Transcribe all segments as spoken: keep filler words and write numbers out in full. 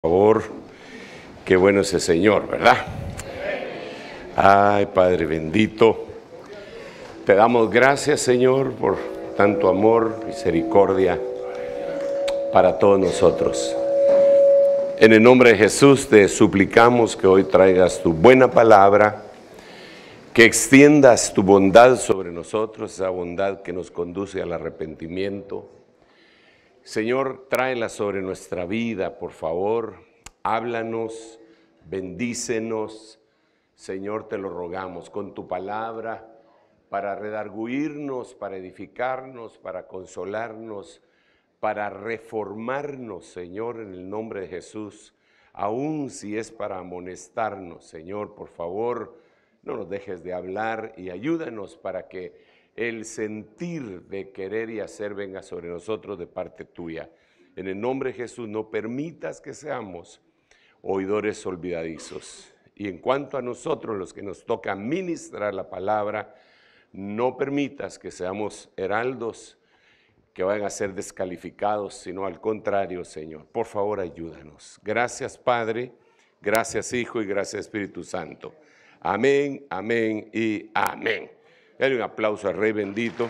Por favor, qué bueno es el Señor, ¿verdad? Ay, Padre bendito, te damos gracias, Señor, por tanto amor, misericordia para todos nosotros. En el nombre de Jesús te suplicamos que hoy traigas tu buena palabra, que extiendas tu bondad sobre nosotros, esa bondad que nos conduce al arrepentimiento. Señor, tráela sobre nuestra vida, por favor, háblanos, bendícenos. Señor, te lo rogamos con tu palabra para redarguirnos, para edificarnos, para consolarnos, para reformarnos, Señor, en el nombre de Jesús. Aún si es para amonestarnos, Señor, por favor, no nos dejes de hablar y ayúdanos para que el sentir de querer y hacer venga sobre nosotros de parte tuya. En el nombre de Jesús, no permitas que seamos oidores olvidadizos. Y en cuanto a nosotros, los que nos toca ministrar la palabra, no permitas que seamos heraldos que vayan a ser descalificados, sino al contrario, Señor. Por favor, ayúdanos. Gracias, Padre, gracias, Hijo, y gracias, Espíritu Santo. Amén, amén y amén. Dale un aplauso al Rey bendito.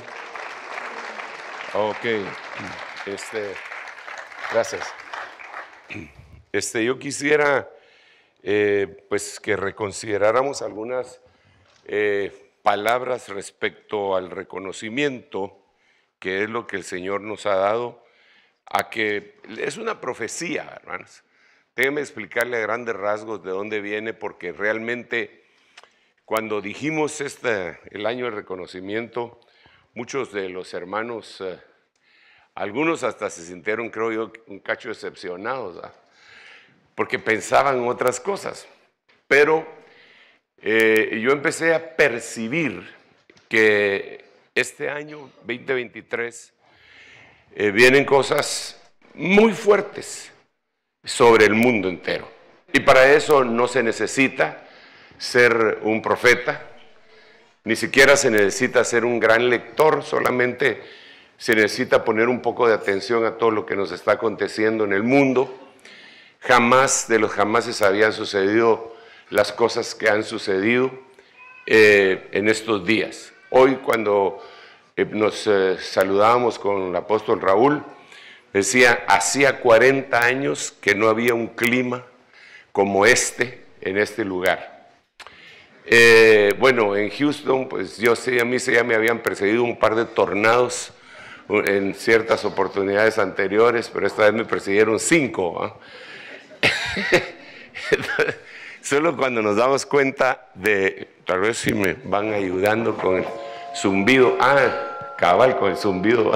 Ok, este, gracias. Este, yo quisiera eh, pues que reconsideráramos algunas eh, palabras respecto al reconocimiento, que es lo que el Señor nos ha dado, a que es una profecía, hermanos. Déjenme explicarle a grandes rasgos de dónde viene, porque realmente cuando dijimos este, el año de reconocimiento, muchos de los hermanos, eh, algunos hasta se sintieron, creo yo, un cacho decepcionados, ¿eh? porque pensaban en otras cosas. Pero eh, yo empecé a percibir que este año veinte veintitrés eh, vienen cosas muy fuertes sobre el mundo entero. Y para eso no se necesita ser un profeta, ni siquiera se necesita ser un gran lector, solamente se necesita poner un poco de atención a todo lo que nos está aconteciendo en el mundo. Jamás de los jamases habían sucedido las cosas que han sucedido eh, en estos días. Hoy cuando eh, nos eh, saludábamos con el apóstol Raúl, decía, hacía cuarenta años que no había un clima como este en este lugar. Eh, bueno, en Houston, pues yo sé, a mí se ya me habían precedido un par de tornados en ciertas oportunidades anteriores, pero esta vez me precedieron cinco. ¿eh? Solo cuando nos damos cuenta de, tal vez si me van ayudando con el zumbido, ah, cabal con el zumbido.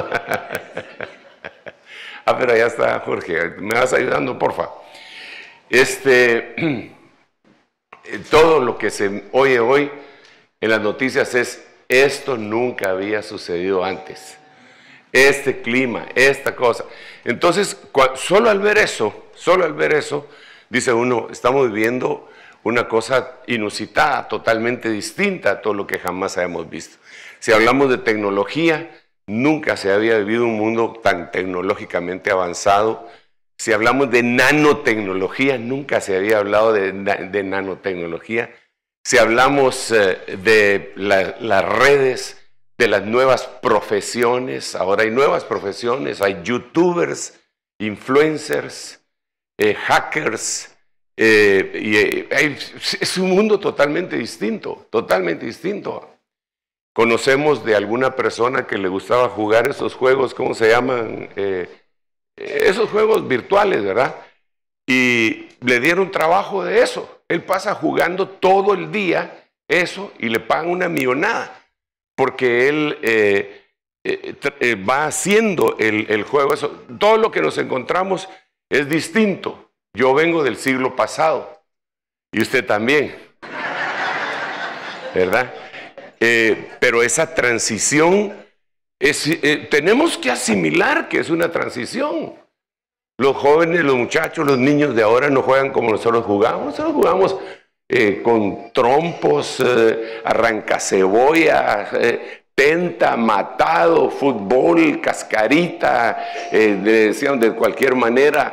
Ah, pero ya está, Jorge, me vas ayudando, porfa. Este... Todo lo que se oye hoy en las noticias es, esto nunca había sucedido antes. Este clima, esta cosa. Entonces, solo al ver eso, solo al ver eso, dice uno, estamos viviendo una cosa inusitada, totalmente distinta a todo lo que jamás habíamos visto. Si hablamos de tecnología, nunca se había vivido un mundo tan tecnológicamente avanzado. Si hablamos de nanotecnología, nunca se había hablado de, de nanotecnología. Si hablamos eh, de la, las redes, de las nuevas profesiones, ahora hay nuevas profesiones, hay youtubers, influencers, eh, hackers, eh, y, eh, hay, es un mundo totalmente distinto, totalmente distinto. Conocemos de alguna persona que le gustaba jugar esos juegos, ¿cómo se llaman? Eh, esos juegos virtuales, ¿verdad? Y le dieron trabajo de eso. Él pasa jugando todo el día eso y le pagan una millonada, porque él eh, eh, eh, va haciendo el, el juego. Eso. Todo lo que nos encontramos es distinto. Yo vengo del siglo pasado y usted también, ¿verdad? Eh, pero esa transición Es, eh, tenemos que asimilar que es una transición. Los jóvenes, los muchachos, los niños de ahora no juegan como nosotros jugamos. Nosotros jugamos eh, con trompos, eh, arrancacebolla, eh, tenta, matado, fútbol, cascarita, eh, decían de cualquier manera.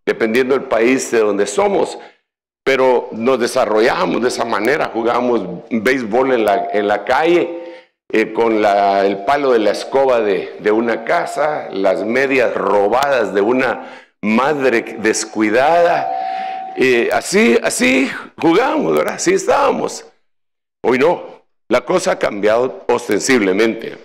dependiendo del país de donde somos, pero nos desarrollábamos de esa manera, jugábamos béisbol en la, en la calle, eh, con la, el palo de la escoba de, de una casa, las medias robadas de una madre descuidada, eh, así, así jugábamos, ¿verdad? Así estábamos. Hoy no, la cosa ha cambiado ostensiblemente.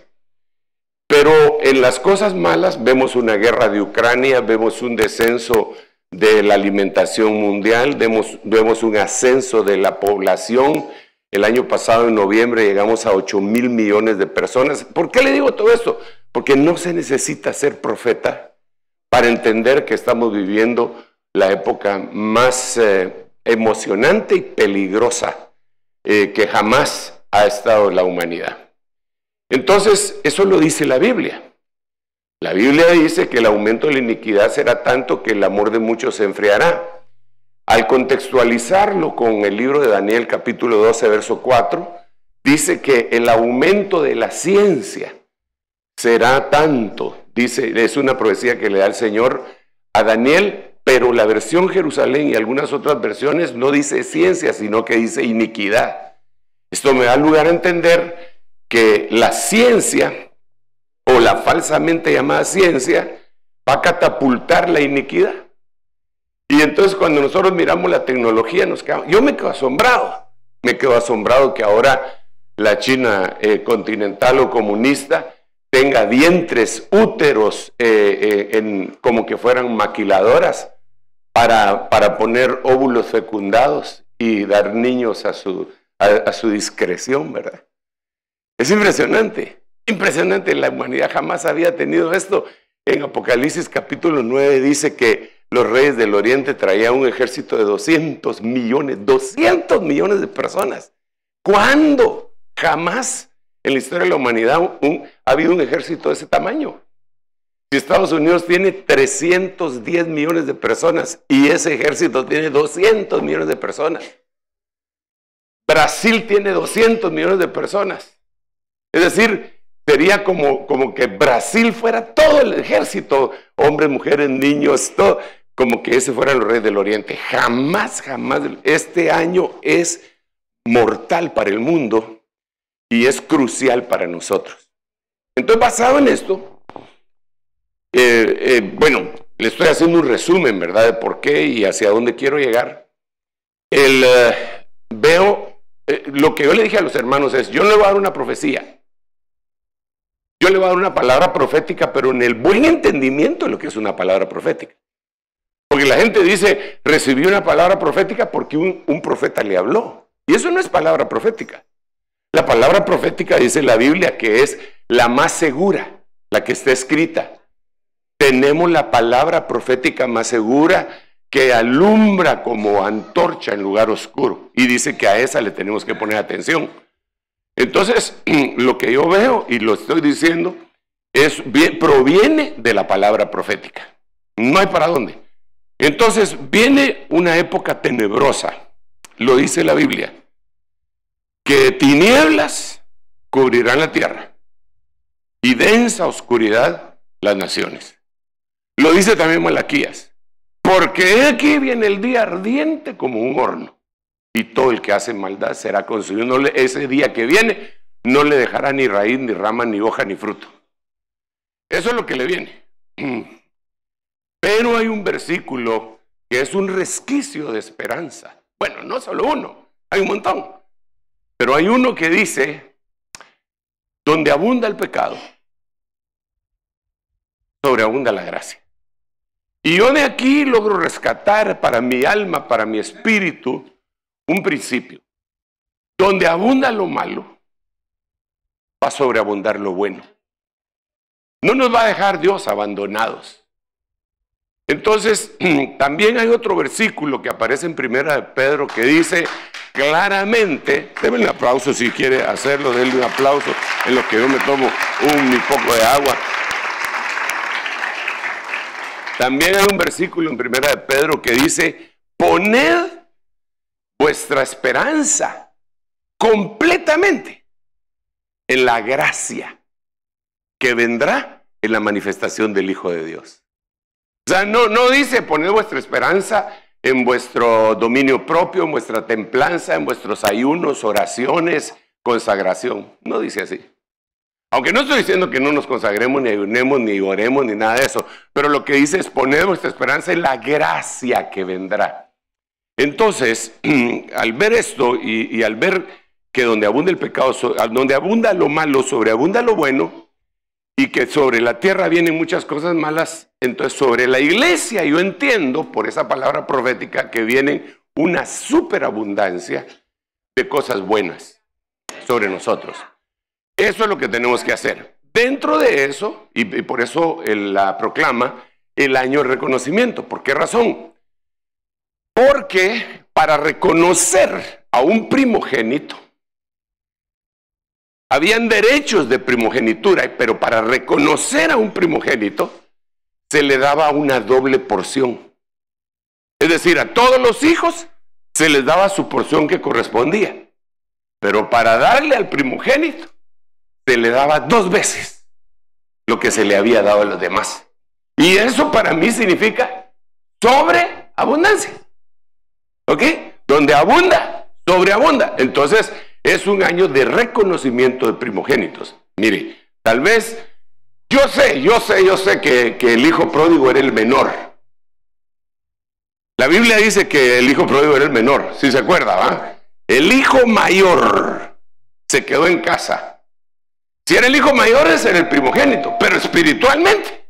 Pero en las cosas malas vemos una guerra de Ucrania, vemos un descenso de la alimentación mundial, vemos, vemos un ascenso de la población. El año pasado, en noviembre, llegamos a ocho mil millones de personas. ¿Por qué le digo todo esto? Porque no se necesita ser profeta para entender que estamos viviendo la época más eh, emocionante y peligrosa eh, que jamás ha estado en la humanidad. Entonces, eso lo dice la Biblia. La Biblia dice que el aumento de la iniquidad será tanto que el amor de muchos se enfriará. Al contextualizarlo con el libro de Daniel, capítulo doce, verso cuatro, dice que el aumento de la ciencia será tanto, dice, es una profecía que le da el Señor a Daniel, pero la versión Jerusalén y algunas otras versiones no dice ciencia, sino que dice iniquidad. Esto me da lugar a entender que la ciencia, o la falsamente llamada ciencia, va a catapultar la iniquidad. Y entonces cuando nosotros miramos la tecnología, nos quedamos, yo me quedo asombrado, me quedo asombrado que ahora la China eh, continental o comunista tenga vientres, úteros, eh, eh, en, como que fueran maquiladoras, para, para poner óvulos fecundados y dar niños a su, a, a su discreción, ¿verdad? Es impresionante. Impresionante, la humanidad jamás había tenido esto. En Apocalipsis capítulo nueve dice que los reyes del oriente traían un ejército de doscientos millones, doscientos millones de personas. ¿Cuándo? Jamás en la historia de la humanidad un, ha habido un ejército de ese tamaño. Si Estados Unidos tiene trescientos diez millones de personas y ese ejército tiene doscientos millones de personas. Brasil tiene doscientos millones de personas. Es decir, sería como, como que Brasil fuera todo el ejército, hombres, mujeres, niños, todo, como que ese fuera el rey del oriente. Jamás, jamás. Este año es mortal para el mundo y es crucial para nosotros. Entonces, basado en esto, eh, eh, bueno, le estoy haciendo un resumen, ¿verdad?, de por qué y hacia dónde quiero llegar. El, eh, veo, eh, lo que yo le dije a los hermanos es, yo le voy a dar una profecía. Yo le voy a dar una palabra profética, pero en el buen entendimiento de lo que es una palabra profética. Porque la gente dice, recibí una palabra profética porque un, un profeta le habló. Y eso no es palabra profética. La palabra profética dice la Biblia que es la más segura, la que está escrita. Tenemos la palabra profética más segura que alumbra como antorcha en lugar oscuro. Y dice que a esa le tenemos que poner atención. Entonces, lo que yo veo, y lo estoy diciendo, es, proviene de la palabra profética. No hay para dónde. Entonces, viene una época tenebrosa, lo dice la Biblia, que tinieblas cubrirán la tierra y densa oscuridad las naciones. Lo dice también Malaquías, porque aquí viene el día ardiente como un horno. Y todo el que hace maldad será consumido. No le, ese día que viene no le dejará ni raíz, ni rama, ni hoja, ni fruto. Eso es lo que le viene. Pero hay un versículo que es un resquicio de esperanza. Bueno, no solo uno, hay un montón. Pero hay uno que dice, donde abunda el pecado, sobreabunda la gracia. Y yo de aquí logro rescatar para mi alma, para mi espíritu, un principio. Donde abunda lo malo, va a sobreabundar lo bueno. No nos va a dejar Dios abandonados. Entonces, también hay otro versículo que aparece en Primera de Pedro que dice claramente, denme un aplauso si quiere hacerlo, denle un aplauso en lo que yo me tomo un mi poco de agua. También hay un versículo en Primera de Pedro que dice, poned vuestra esperanza completamente en la gracia que vendrá en la manifestación del Hijo de Dios. sea, no, no dice poned vuestra esperanza en vuestro dominio propio, en vuestra templanza, en vuestros ayunos, oraciones, consagración. No dice así. Aunque no estoy diciendo que no nos consagremos, ni ayunemos, ni oremos, ni nada de eso. Pero lo que dice es poned vuestra esperanza en la gracia que vendrá. Entonces, al ver esto y, y al ver que donde abunda el pecado, donde abunda lo malo, sobreabunda lo bueno, y que sobre la tierra vienen muchas cosas malas, entonces sobre la iglesia yo entiendo por esa palabra profética que viene una superabundancia de cosas buenas sobre nosotros. Eso es lo que tenemos que hacer. Dentro de eso, y, y por eso él la proclama, el año de reconocimiento. ¿Por qué razón? Porque para reconocer a un primogénito, habían derechos de primogenitura, pero para reconocer a un primogénito, se le daba una doble porción. Es decir, a todos los hijos se les daba su porción que correspondía. Pero para darle al primogénito, se le daba dos veces lo que se le había dado a los demás. Y eso para mí significa sobreabundancia. ¿Ok? Donde abunda, sobreabunda. Entonces, es un año de reconocimiento de primogénitos. Mire, tal vez, yo sé, yo sé, yo sé que, que el hijo pródigo era el menor. La Biblia dice que el hijo pródigo era el menor, si se acuerda, ¿va? El hijo mayor se quedó en casa. Si era el hijo mayor, ese era el primogénito, pero espiritualmente,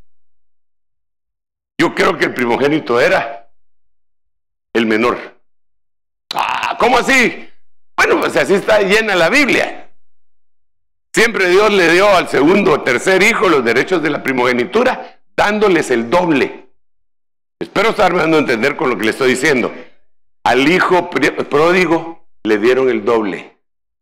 yo creo que el primogénito era el menor. Ah, ¿cómo así? Bueno, pues así está llena la Biblia. Siempre Dios le dio al segundo o tercer hijo los derechos de la primogenitura, dándoles el doble. Espero estarme dando a entender con lo que le estoy diciendo. Al hijo pródigo le dieron el doble.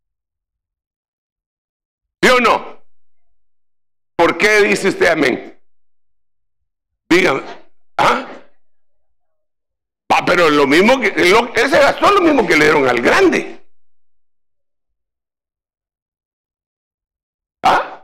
¿Sí o no? ¿Por qué dice usted amén? Dígame. ¿Ah? Ah, pero lo mismo que, lo, ese gastó lo mismo que le dieron al grande. ¿Ah?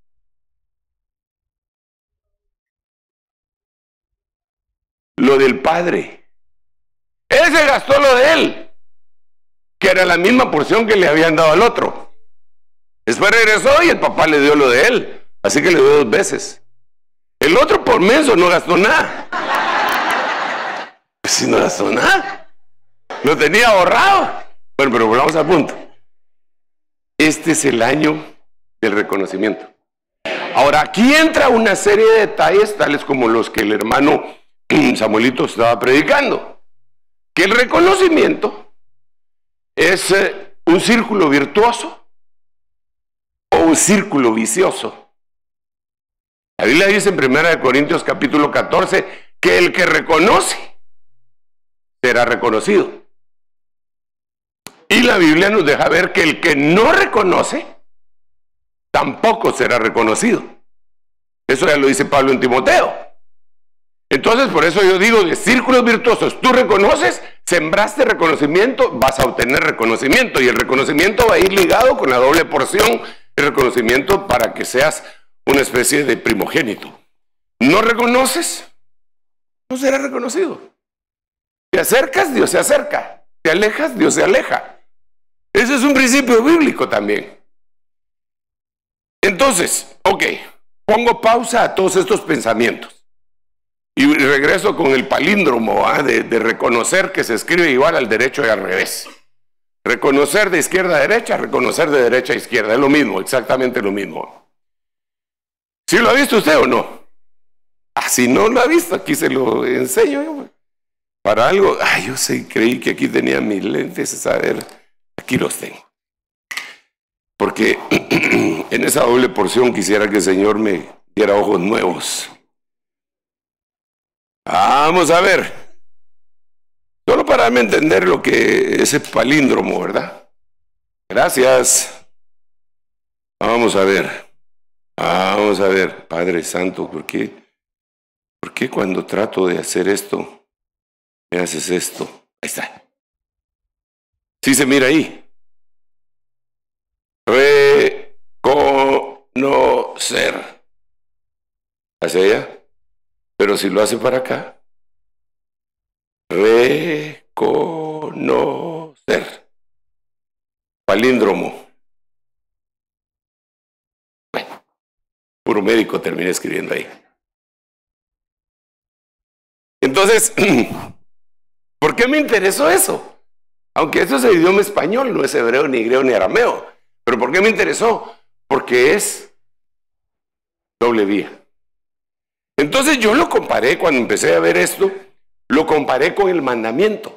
Lo del padre. Ese gastó lo de él, que era la misma porción que le habían dado al otro. Después regresó y el papá le dio lo de él, así que le dio dos veces. El otro por menso no gastó nada. Pues si no gastó nada, lo tenía ahorrado. Bueno, pero volvamos al punto. Este es el año del reconocimiento. Ahora, aquí entra una serie de detalles, tales como los que el hermano Samuelito estaba predicando. Que el reconocimiento es eh, un círculo virtuoso o un círculo vicioso. La Biblia dice en primera de Corintios capítulo catorce que el que reconoce será reconocido. Y la Biblia nos deja ver que el que no reconoce tampoco será reconocido. Eso ya lo dice Pablo en Timoteo. Entonces, por eso yo digo, de círculos virtuosos, tú reconoces, sembraste reconocimiento, vas a obtener reconocimiento, y el reconocimiento va a ir ligado con la doble porción, el reconocimiento para que seas una especie de primogénito. ¿No reconoces? No serás reconocido. Te acercas, Dios se acerca. Te alejas, Dios se aleja. Ese es un principio bíblico también. Entonces, ok, pongo pausa a todos estos pensamientos. Y regreso con el palíndromo ¿eh? de, de reconocer que se escribe igual al derecho y al revés. Reconocer de izquierda a derecha, reconocer de derecha a izquierda. Es lo mismo, exactamente lo mismo. ¿Sí lo ha visto usted o no? Ah, si no lo ha visto, aquí se lo enseño yo. Para algo, ay, yo sé, creí que aquí tenía mis lentes, a ver, aquí los tengo. Porque en esa doble porción quisiera que el Señor me diera ojos nuevos. Vamos a ver. Solo para darme a entender lo que es el palíndromo, ¿verdad? Gracias. Vamos a ver. Vamos a ver, Padre Santo, ¿por qué? ¿Por qué cuando trato de hacer esto, me haces esto? Ahí está. Sí se mira ahí. Reconocer. ¿Hacia allá? Pero si lo hace para acá, reconocer. Palíndromo. Bueno, puro médico terminé escribiendo ahí. Entonces, ¿por qué me interesó eso? Aunque eso es el idioma español, no es hebreo, ni griego, ni arameo. ¿Pero por qué me interesó? Porque es doble vía. Entonces yo lo comparé, cuando empecé a ver esto, lo comparé con el mandamiento.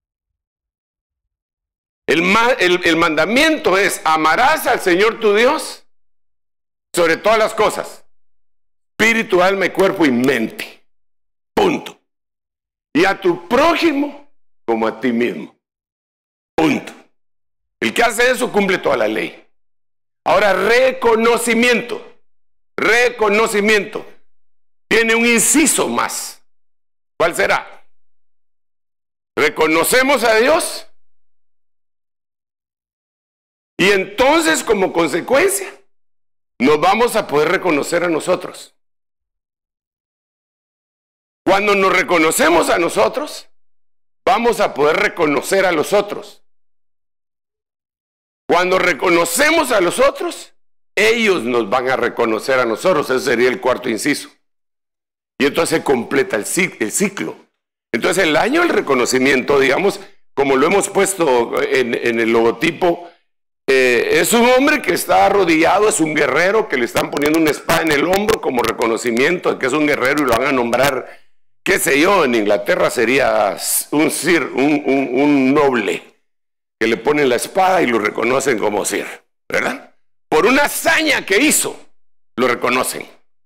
El, ma el, el mandamiento es: amarás al Señor tu Dios sobre todas las cosas, espíritu, alma y cuerpo y mente. Punto. Y a tu prójimo como a ti mismo. Punto. El que hace eso cumple toda la ley. Ahora, reconocimiento. Reconocimiento. Tiene un inciso más. ¿Cuál será? Reconocemos a Dios. Y entonces, como consecuencia, nos vamos a poder reconocer a nosotros. Cuando nos reconocemos a nosotros, vamos a poder reconocer a los otros. Cuando reconocemos a los otros, ellos nos van a reconocer a nosotros. Ese sería el cuarto inciso. Y entonces se completa el ciclo. Entonces el año del reconocimiento, digamos, como lo hemos puesto en, en el logotipo, eh, es un hombre que está arrodillado, es un guerrero que le están poniendo una espada en el hombro como reconocimiento de que es un guerrero, y lo van a nombrar, qué sé yo, en Inglaterra sería un sir, un, un, un noble, que le ponen la espada y lo reconocen como sir, ¿verdad? Por una hazaña que hizo, lo reconocen.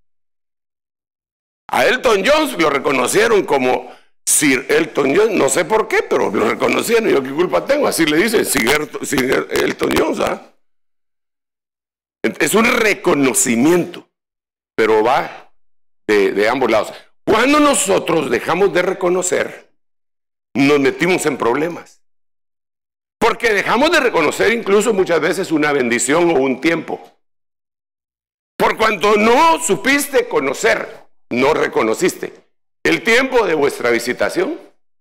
A Elton John lo reconocieron como Sir Elton John, no sé por qué, pero lo reconocieron. Yo qué culpa tengo, así le dicen, Sir, Sir Elton John, ¿sabes? Es un reconocimiento, pero va de, de ambos lados. Cuando nosotros dejamos de reconocer, nos metimos en problemas. Porque dejamos de reconocer incluso muchas veces una bendición o un tiempo. Por cuanto no supiste conocer, no reconociste el tiempo de vuestra visitación,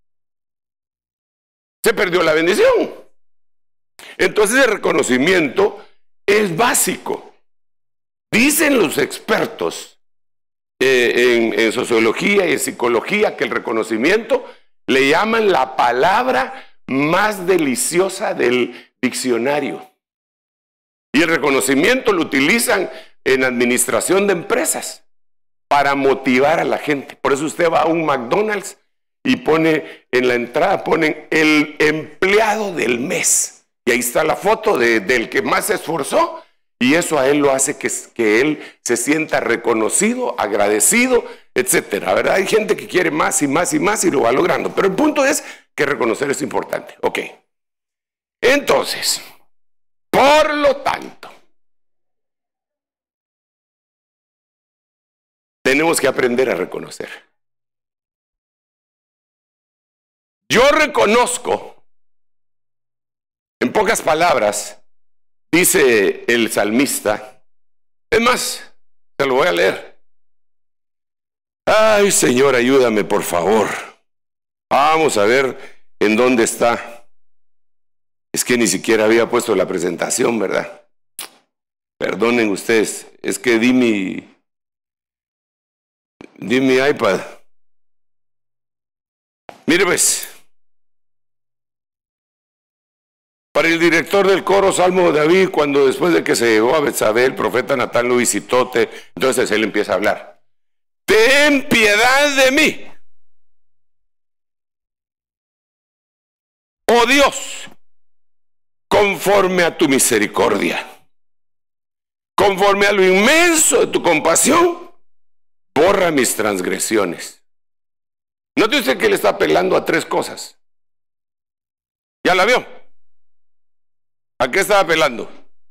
se perdió la bendición. Entonces el reconocimiento es básico. Dicen los expertos eh, en, en sociología y en psicología que el reconocimiento le llaman la palabra más deliciosa del diccionario. Y el reconocimiento lo utilizan en administración de empresas para motivar a la gente. Por eso usted va a un McDonald's y pone en la entrada, ponen el empleado del mes. Y ahí está la foto de, del que más se esforzó, y eso a él lo hace que, que él se sienta reconocido, agradecido, etcétera, ¿verdad? Hay gente que quiere más y más y más y lo va logrando. Pero el punto es que reconocer es importante. Ok. Entonces, por lo tanto, tenemos que aprender a reconocer. Yo reconozco, en pocas palabras, dice el salmista, es más, te lo voy a leer. Ay, Señor, ayúdame, por favor. Vamos a ver en dónde está. Es que ni siquiera había puesto la presentación, ¿verdad? Perdonen ustedes, es que di mi... Di mi iPad. Mire pues. Para el director del coro, Salmo de David, cuando después de que se llegó a Betsabé, el profeta Natán lo visitó, te, entonces él empieza a hablar. Ten piedad de mí, oh Dios, conforme a tu misericordia, conforme a lo inmenso de tu compasión, borra mis transgresiones. Note usted que le está apelando a tres cosas. ¿Ya la vio? ¿A qué estaba apelando?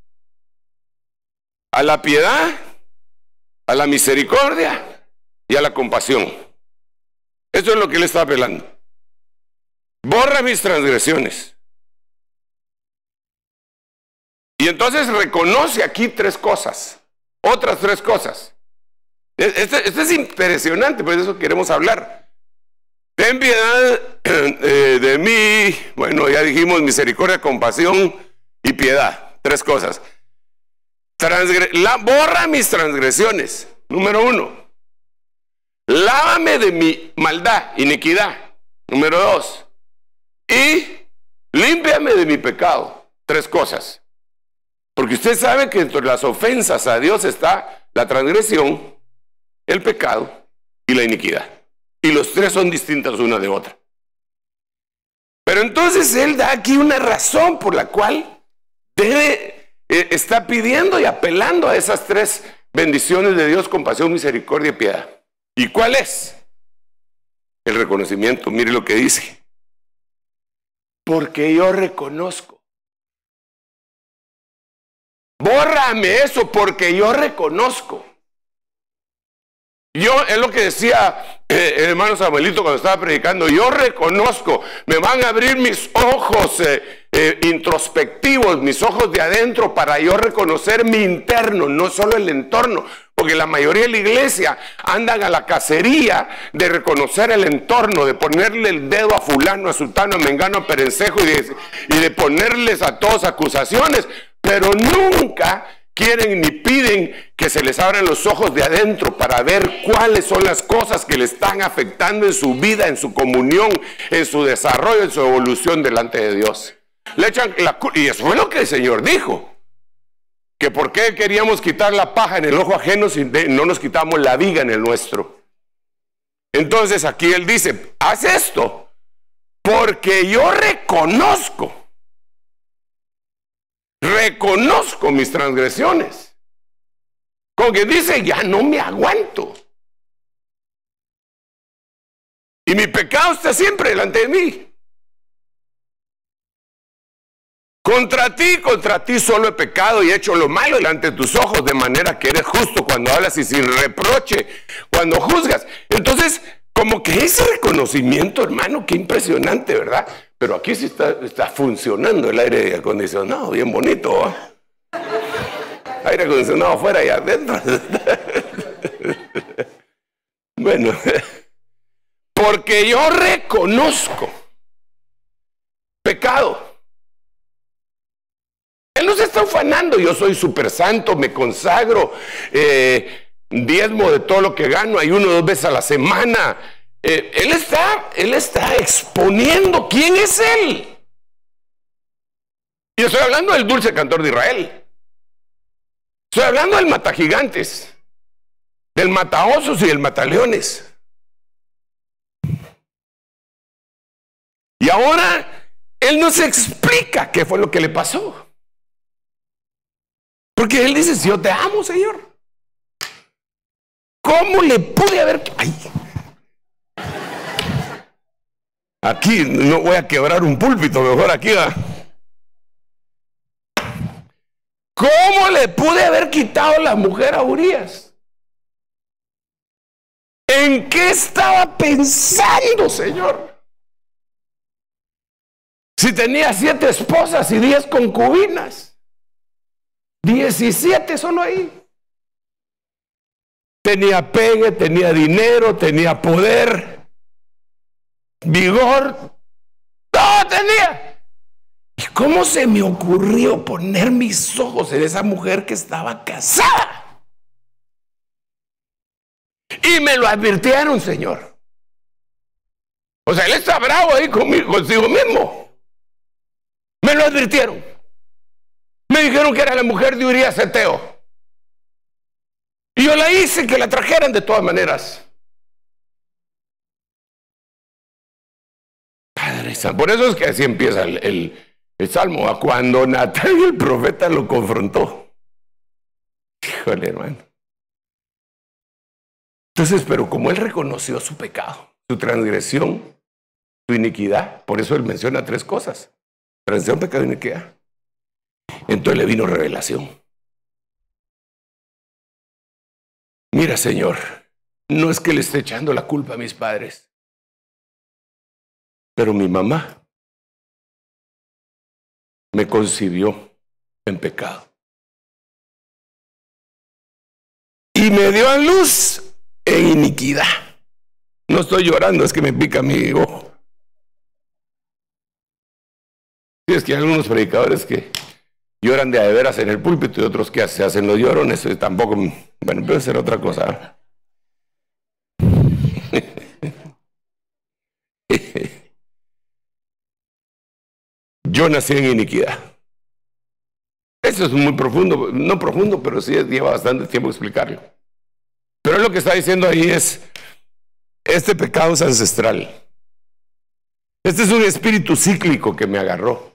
A la piedad, a la misericordia y a la compasión. Eso es lo que le está apelando. Borra mis transgresiones. Y entonces reconoce aquí tres cosas, otras tres cosas. Esto, esto es impresionante, por eso queremos hablar. Ten piedad eh, de mí. Bueno, ya dijimos misericordia, compasión y piedad. Tres cosas. Transgre la, borra mis transgresiones. Número uno. Lávame de mi maldad, iniquidad. Número dos. Y límpiame de mi pecado. Tres cosas. Porque usted sabe que entre las ofensas a Dios está la transgresión, el pecado y la iniquidad. Y los tres son distintas una de otra. Pero entonces él da aquí una razón por la cual debe, eh, está pidiendo y apelando a esas tres bendiciones de Dios: compasión, misericordia y piedad. ¿Y cuál es? El reconocimiento. Mire lo que dice. Porque yo reconozco. Bórrame eso, porque yo reconozco. Yo, es lo que decía eh, el hermano Samuelito cuando estaba predicando. Yo reconozco, me van a abrir mis ojos eh, eh, introspectivos, mis ojos de adentro, para yo reconocer mi interno, no solo el entorno. Porque la mayoría de la iglesia andan a la cacería de reconocer el entorno, de ponerle el dedo a fulano, a sultano, a mengano, a perencejo, y de, y de ponerles a todos acusaciones, pero nunca quieren ni piden que se les abran los ojos de adentro para ver cuáles son las cosas que le están afectando en su vida, en su comunión, en su desarrollo, en su evolución delante de Dios. Le echan la culpa, y eso fue lo que el Señor dijo. Que por qué queríamos quitar la paja en el ojo ajeno si no nos quitamos la viga en el nuestro. Entonces aquí él dice: haz esto porque yo reconozco. Reconozco mis transgresiones. Con que dice: ya no me aguanto. Y mi pecado está siempre delante de mí. Contra ti, contra ti solo he pecado y he hecho lo malo delante de tus ojos, de manera que eres justo cuando hablas y sin reproche cuando juzgas. Entonces, como que ese reconocimiento, hermano, qué impresionante, ¿verdad? Pero aquí sí está, está funcionando el aire acondicionado, bien bonito, ¿eh? Aire acondicionado afuera y adentro. Bueno, porque yo reconozco pecado. Él no se está ufanando: yo soy súper santo, me consagro, eh, diezmo de todo lo que gano, ayuno dos veces a la semana. Eh, él, está, él está exponiendo quién es él. Y estoy hablando del dulce cantor de Israel. Estoy hablando del matagigantes, del mataosos y del mataleones. Y ahora él nos explica qué fue lo que le pasó. Porque él dice: si yo te amo, Señor, ¿cómo le pude haber... Ay. Aquí no voy a quebrar un púlpito, mejor aquí va. ¿Cómo le pude haber quitado la mujer a Urías? ¿En qué estaba pensando, Señor? Si tenía siete esposas y diez concubinas. diecisiete solo ahí. Tenía pegue, tenía dinero, tenía poder, vigor, todo tenía. ¿Y cómo se me ocurrió poner mis ojos en esa mujer que estaba casada? Y me lo advirtieron, Señor. O sea, él está bravo ahí conmigo, consigo mismo. Me lo advirtieron. Me dijeron que era la mujer de Urías Eteo. Y yo la hice que la trajeran de todas maneras. Padre Santo. Por eso es que así empieza el, el, el salmo. A cuando Natán el profeta lo confrontó. Híjole, hermano. Entonces, pero como él reconoció su pecado, su transgresión, su iniquidad, por eso él menciona tres cosas: transgresión, pecado y iniquidad. Entonces le vino revelación. Mira, Señor, no es que le esté echando la culpa a mis padres, pero mi mamá me concibió en pecado y me dio a luz en iniquidad. No estoy llorando, es que me pica mi ojo. Sí, es que hay algunos predicadores que lloran de a de veras en el púlpito y otros que se hacen los llorones. Eso tampoco, bueno, puede ser otra cosa. Yo nací en iniquidad. Eso es muy profundo, no profundo, pero sí lleva bastante tiempo explicarlo. Pero lo que está diciendo ahí es, este pecado es ancestral. Este es un espíritu cíclico que me agarró.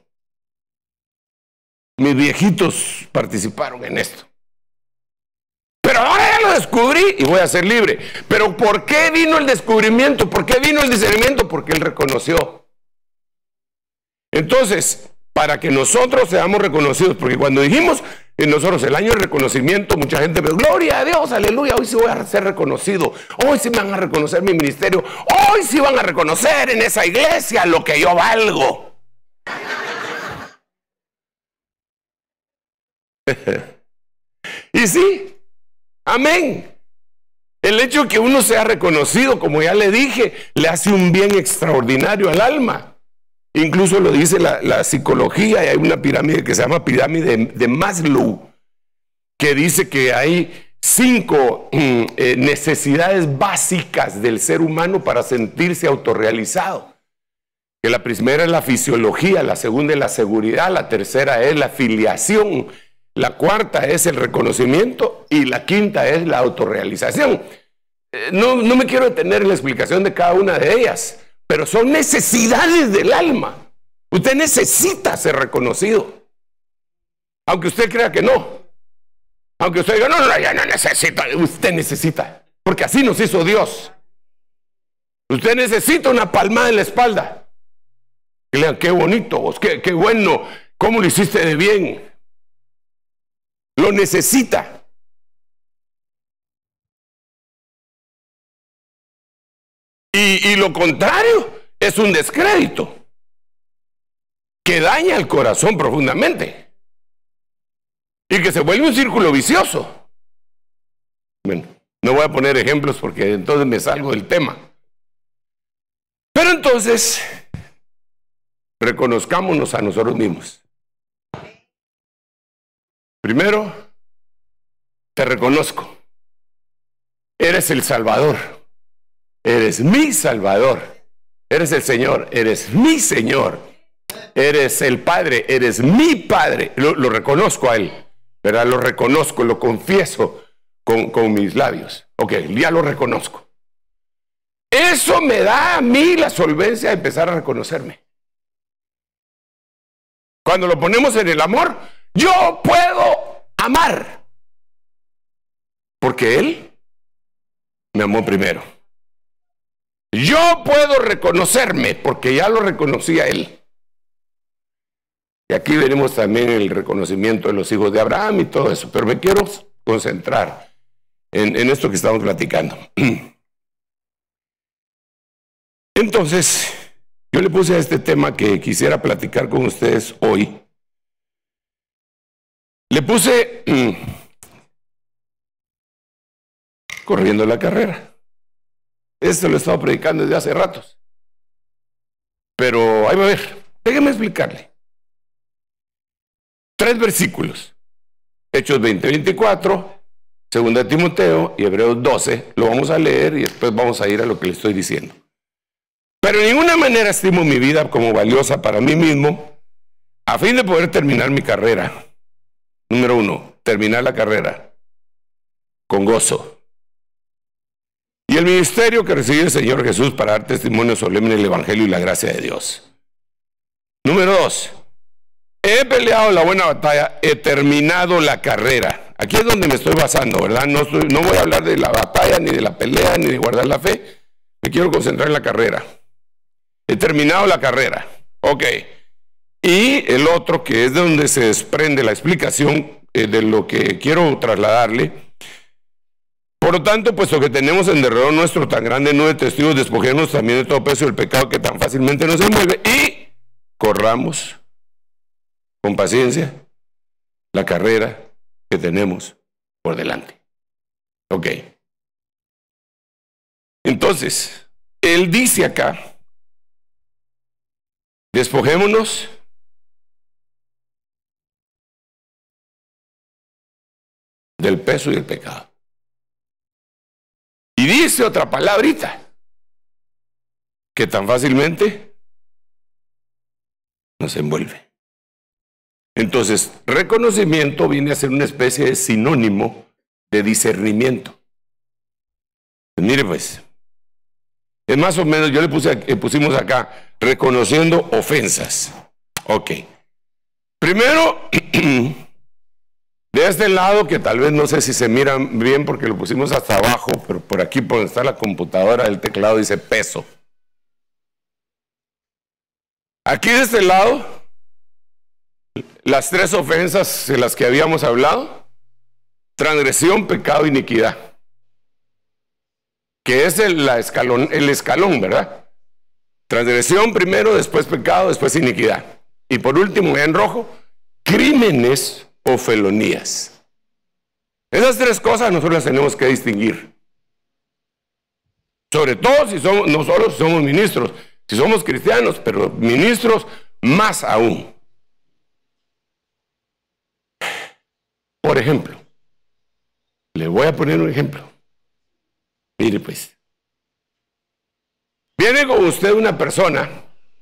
Mis viejitos participaron en esto. Pero ahora ya lo descubrí y voy a ser libre. Pero ¿por qué vino el descubrimiento? ¿Por qué vino el discernimiento? Porque él reconoció. Entonces, para que nosotros seamos reconocidos, porque cuando dijimos en nosotros el año de reconocimiento, mucha gente me dijo, gloria a Dios, aleluya, hoy sí voy a ser reconocido, hoy sí me van a reconocer mi ministerio, hoy sí van a reconocer en esa iglesia lo que yo valgo. Y sí, amén. El hecho de que uno sea reconocido, como ya le dije, le hace un bien extraordinario al alma. Incluso lo dice la, la psicología, y hay una pirámide que se llama pirámide de, de Maslow, que dice que hay cinco eh, necesidades básicas del ser humano para sentirse autorrealizado. Que la primera es la fisiología, la segunda es la seguridad, la tercera es la filiación, la cuarta es el reconocimiento y la quinta es la autorrealización. Eh, no, no me quiero detener en la explicación de cada una de ellas, pero son necesidades del alma. Usted necesita ser reconocido. Aunque usted crea que no. Aunque usted diga, no, no, ya no necesita. Usted necesita. Porque así nos hizo Dios. Usted necesita una palmada en la espalda. Que le digan, qué bonito, qué, qué bueno, cómo lo hiciste de bien. Lo necesita. Y, y lo contrario es un descrédito que daña el corazón profundamente y que se vuelve un círculo vicioso. Bueno, no voy a poner ejemplos porque entonces me salgo del tema. Pero entonces, reconozcámonos a nosotros mismos. Primero, te reconozco. Eres el Salvador. Eres mi Salvador. Eres el Señor. Eres mi Señor. Eres el Padre. Eres mi Padre. Lo, lo reconozco a Él. ¿Verdad? Lo reconozco, lo confieso con, con mis labios. Ok, ya lo reconozco. Eso me da a mí la solvencia de empezar a reconocerme. Cuando lo ponemos en el amor, yo puedo amar. Porque Él me amó primero. Yo puedo reconocerme porque ya lo reconocí a Él. Y aquí veremos también el reconocimiento de los hijos de Abraham y todo eso. Pero me quiero concentrar en, en esto que estamos platicando. Entonces, yo le puse a este tema que quisiera platicar con ustedes hoy. Le puse mmm, corriendo la carrera. Esto lo he estado predicando desde hace ratos. Pero ahí va a ver, déjeme explicarle. Tres versículos. Hechos veinte, veinticuatro, Segunda de Timoteo y Hebreos doce. Lo vamos a leer y después vamos a ir a lo que le estoy diciendo. Pero de ninguna manera estimo mi vida como valiosa para mí mismo, a fin de poder terminar mi carrera. Número uno, terminar la carrera con gozo. Y el ministerio que recibe el Señor Jesús para dar testimonio solemne del Evangelio y la gracia de Dios. Número dos, he peleado la buena batalla, he terminado la carrera. Aquí es donde me estoy basando, ¿verdad? No, estoy, no voy a hablar de la batalla, ni de la pelea, ni de guardar la fe. Me quiero concentrar en la carrera. He terminado la carrera. Ok. Y el otro, que es de donde se desprende la explicación eh, de lo que quiero trasladarle. Por lo tanto, puesto que tenemos en derredor nuestro tan grande nube de testigos, despojémonos también de todo peso del pecado que tan fácilmente nos envuelve y corramos con paciencia la carrera que tenemos por delante. Ok. Entonces, él dice acá, despojémonos del peso y del pecado. Y dice otra palabrita que tan fácilmente nos envuelve. Entonces, reconocimiento viene a ser una especie de sinónimo de discernimiento. Pues mire pues, es más o menos, yo le puse, le pusimos acá, reconociendo ofensas. Ok. Primero, de este lado, que tal vez no sé si se miran bien porque lo pusimos hasta abajo, pero por aquí, por donde está la computadora, el teclado dice peso. Aquí de este lado, las tres ofensas de las que habíamos hablado: transgresión, pecado, iniquidad. Que es el, la escalón, el escalón, ¿verdad? Transgresión primero, después pecado, después iniquidad. Y por último, en rojo, crímenes o felonías. Esas tres cosas nosotros las tenemos que distinguir. Sobre todo si somos, no solo si somos ministros, si somos cristianos, pero ministros más aún. Por ejemplo, le voy a poner un ejemplo. Mire pues, viene con usted una persona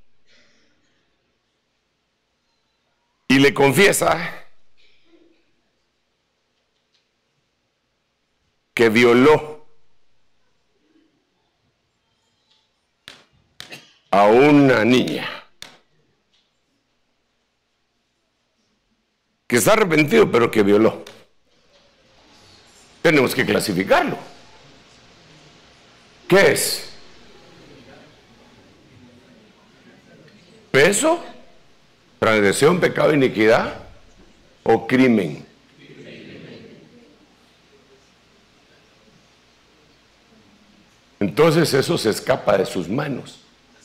y le confiesa que violó a una niña, que está arrepentido, pero que violó. Tenemos que clasificarlo. ¿Qué es? ¿Peso? ¿Transgresión, pecado, iniquidad? ¿O crimen? Entonces eso se escapa de sus manos.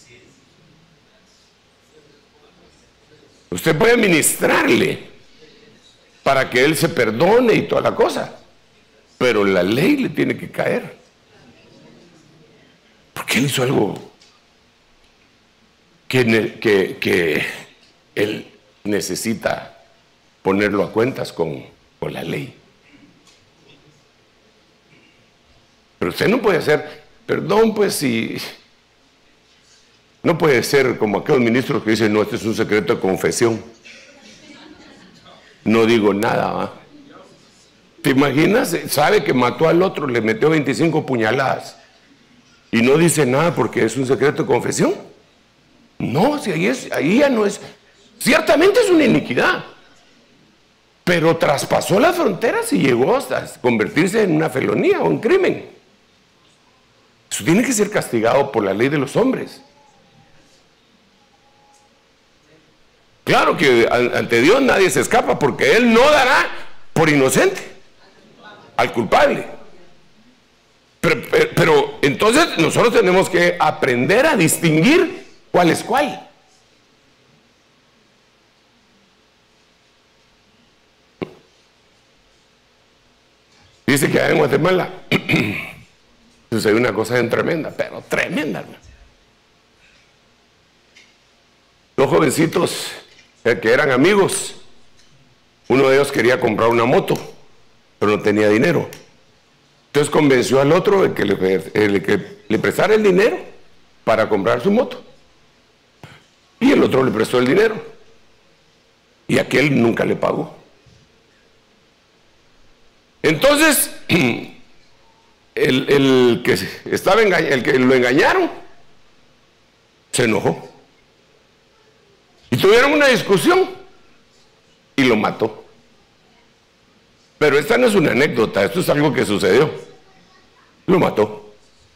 Usted puede ministrarle para que él se perdone y toda la cosa, pero la ley le tiene que caer. Porque él hizo algo que, que, que él necesita ponerlo a cuentas con, con la ley. Pero usted no puede hacer, perdón, pues si... No puede ser como aquellos ministros que dicen, no, este es un secreto de confesión. No digo nada, ¿va? ¿Te imaginas? Sabe que mató al otro, le metió veinticinco puñaladas. Y no dice nada porque es un secreto de confesión. No, si ahí, es, ahí ya no es. Ciertamente es una iniquidad. Pero traspasó las fronteras y llegó hasta convertirse en una felonía o un crimen. Eso tiene que ser castigado por la ley de los hombres. Claro que ante Dios nadie se escapa, porque Él no dará por inocente al culpable. Pero, pero, pero entonces nosotros tenemos que aprender a distinguir cuál es cuál. Dice que allá en Guatemala sucedió una cosa bien tremenda, pero tremenda, hermano. Dos jovencitos eh, que eran amigos, uno de ellos quería comprar una moto, pero no tenía dinero. Entonces convenció al otro de que le, de que le prestara el dinero para comprar su moto. Y el otro le prestó el dinero. Y aquel nunca le pagó. Entonces, el, el que estaba enga el que lo engañaron se enojó. Y tuvieron una discusión y lo mató. Pero esta no es una anécdota, esto es algo que sucedió. Lo mató.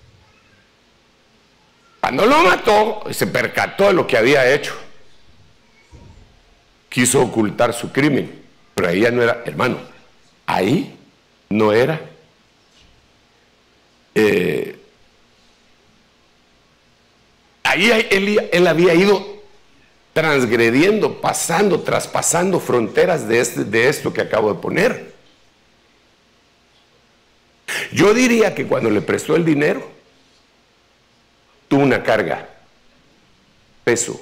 Cuando lo mató, se percató de lo que había hecho. Quiso ocultar su crimen, pero ahí ya no era, hermano, ahí no era eh, ahí él, él había ido transgrediendo, pasando, traspasando fronteras de, este, de esto que acabo de poner. Yo diría que cuando le prestó el dinero, tuvo una carga, peso.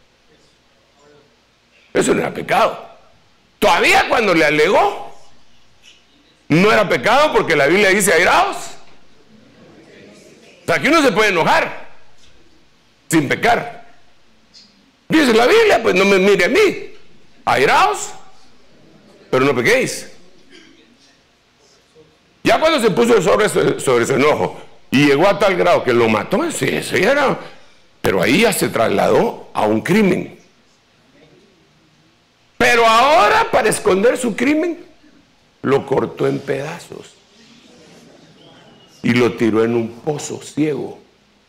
Eso no era pecado. Todavía cuando le alegó, no era pecado porque la Biblia dice airaos. O sea, que uno se puede enojar sin pecar. Dice la Biblia, pues no me mire a mí. Airaos, pero no pequéis. Ya cuando se puso sobre, sobre su enojo y llegó a tal grado que lo mató, sí, eso ya era. Pero ahí ya se trasladó a un crimen. Pero ahora, para esconder su crimen, lo cortó en pedazos y lo tiró en un pozo ciego.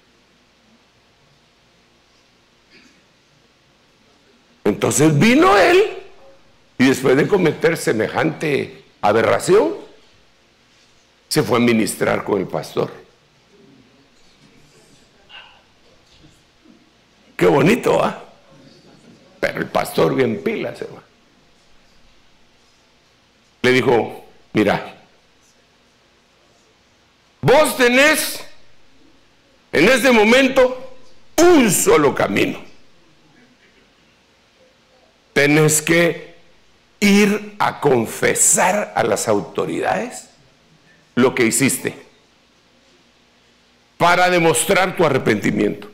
Entonces vino él y después de cometer semejante aberración, se fue a ministrar con el pastor. Qué bonito, ¿ah? ¿eh? Pero el pastor bien pila se va. Le dijo, mira, vos tenés en este momento un solo camino. Tenés que ir a confesar a las autoridades lo que hiciste para demostrar tu arrepentimiento.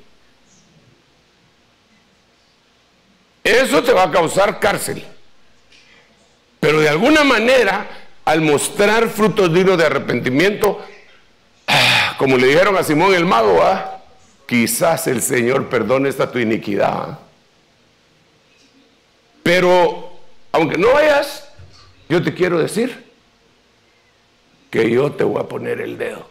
Eso te va a causar cárcel, pero de alguna manera, al mostrar frutos dignos de arrepentimiento, como le dijeron a Simón el mago, ¿ah? Quizás el Señor perdone esta tu iniquidad, ¿ah? Pero aunque no vayas, yo te quiero decir que yo te voy a poner el dedo.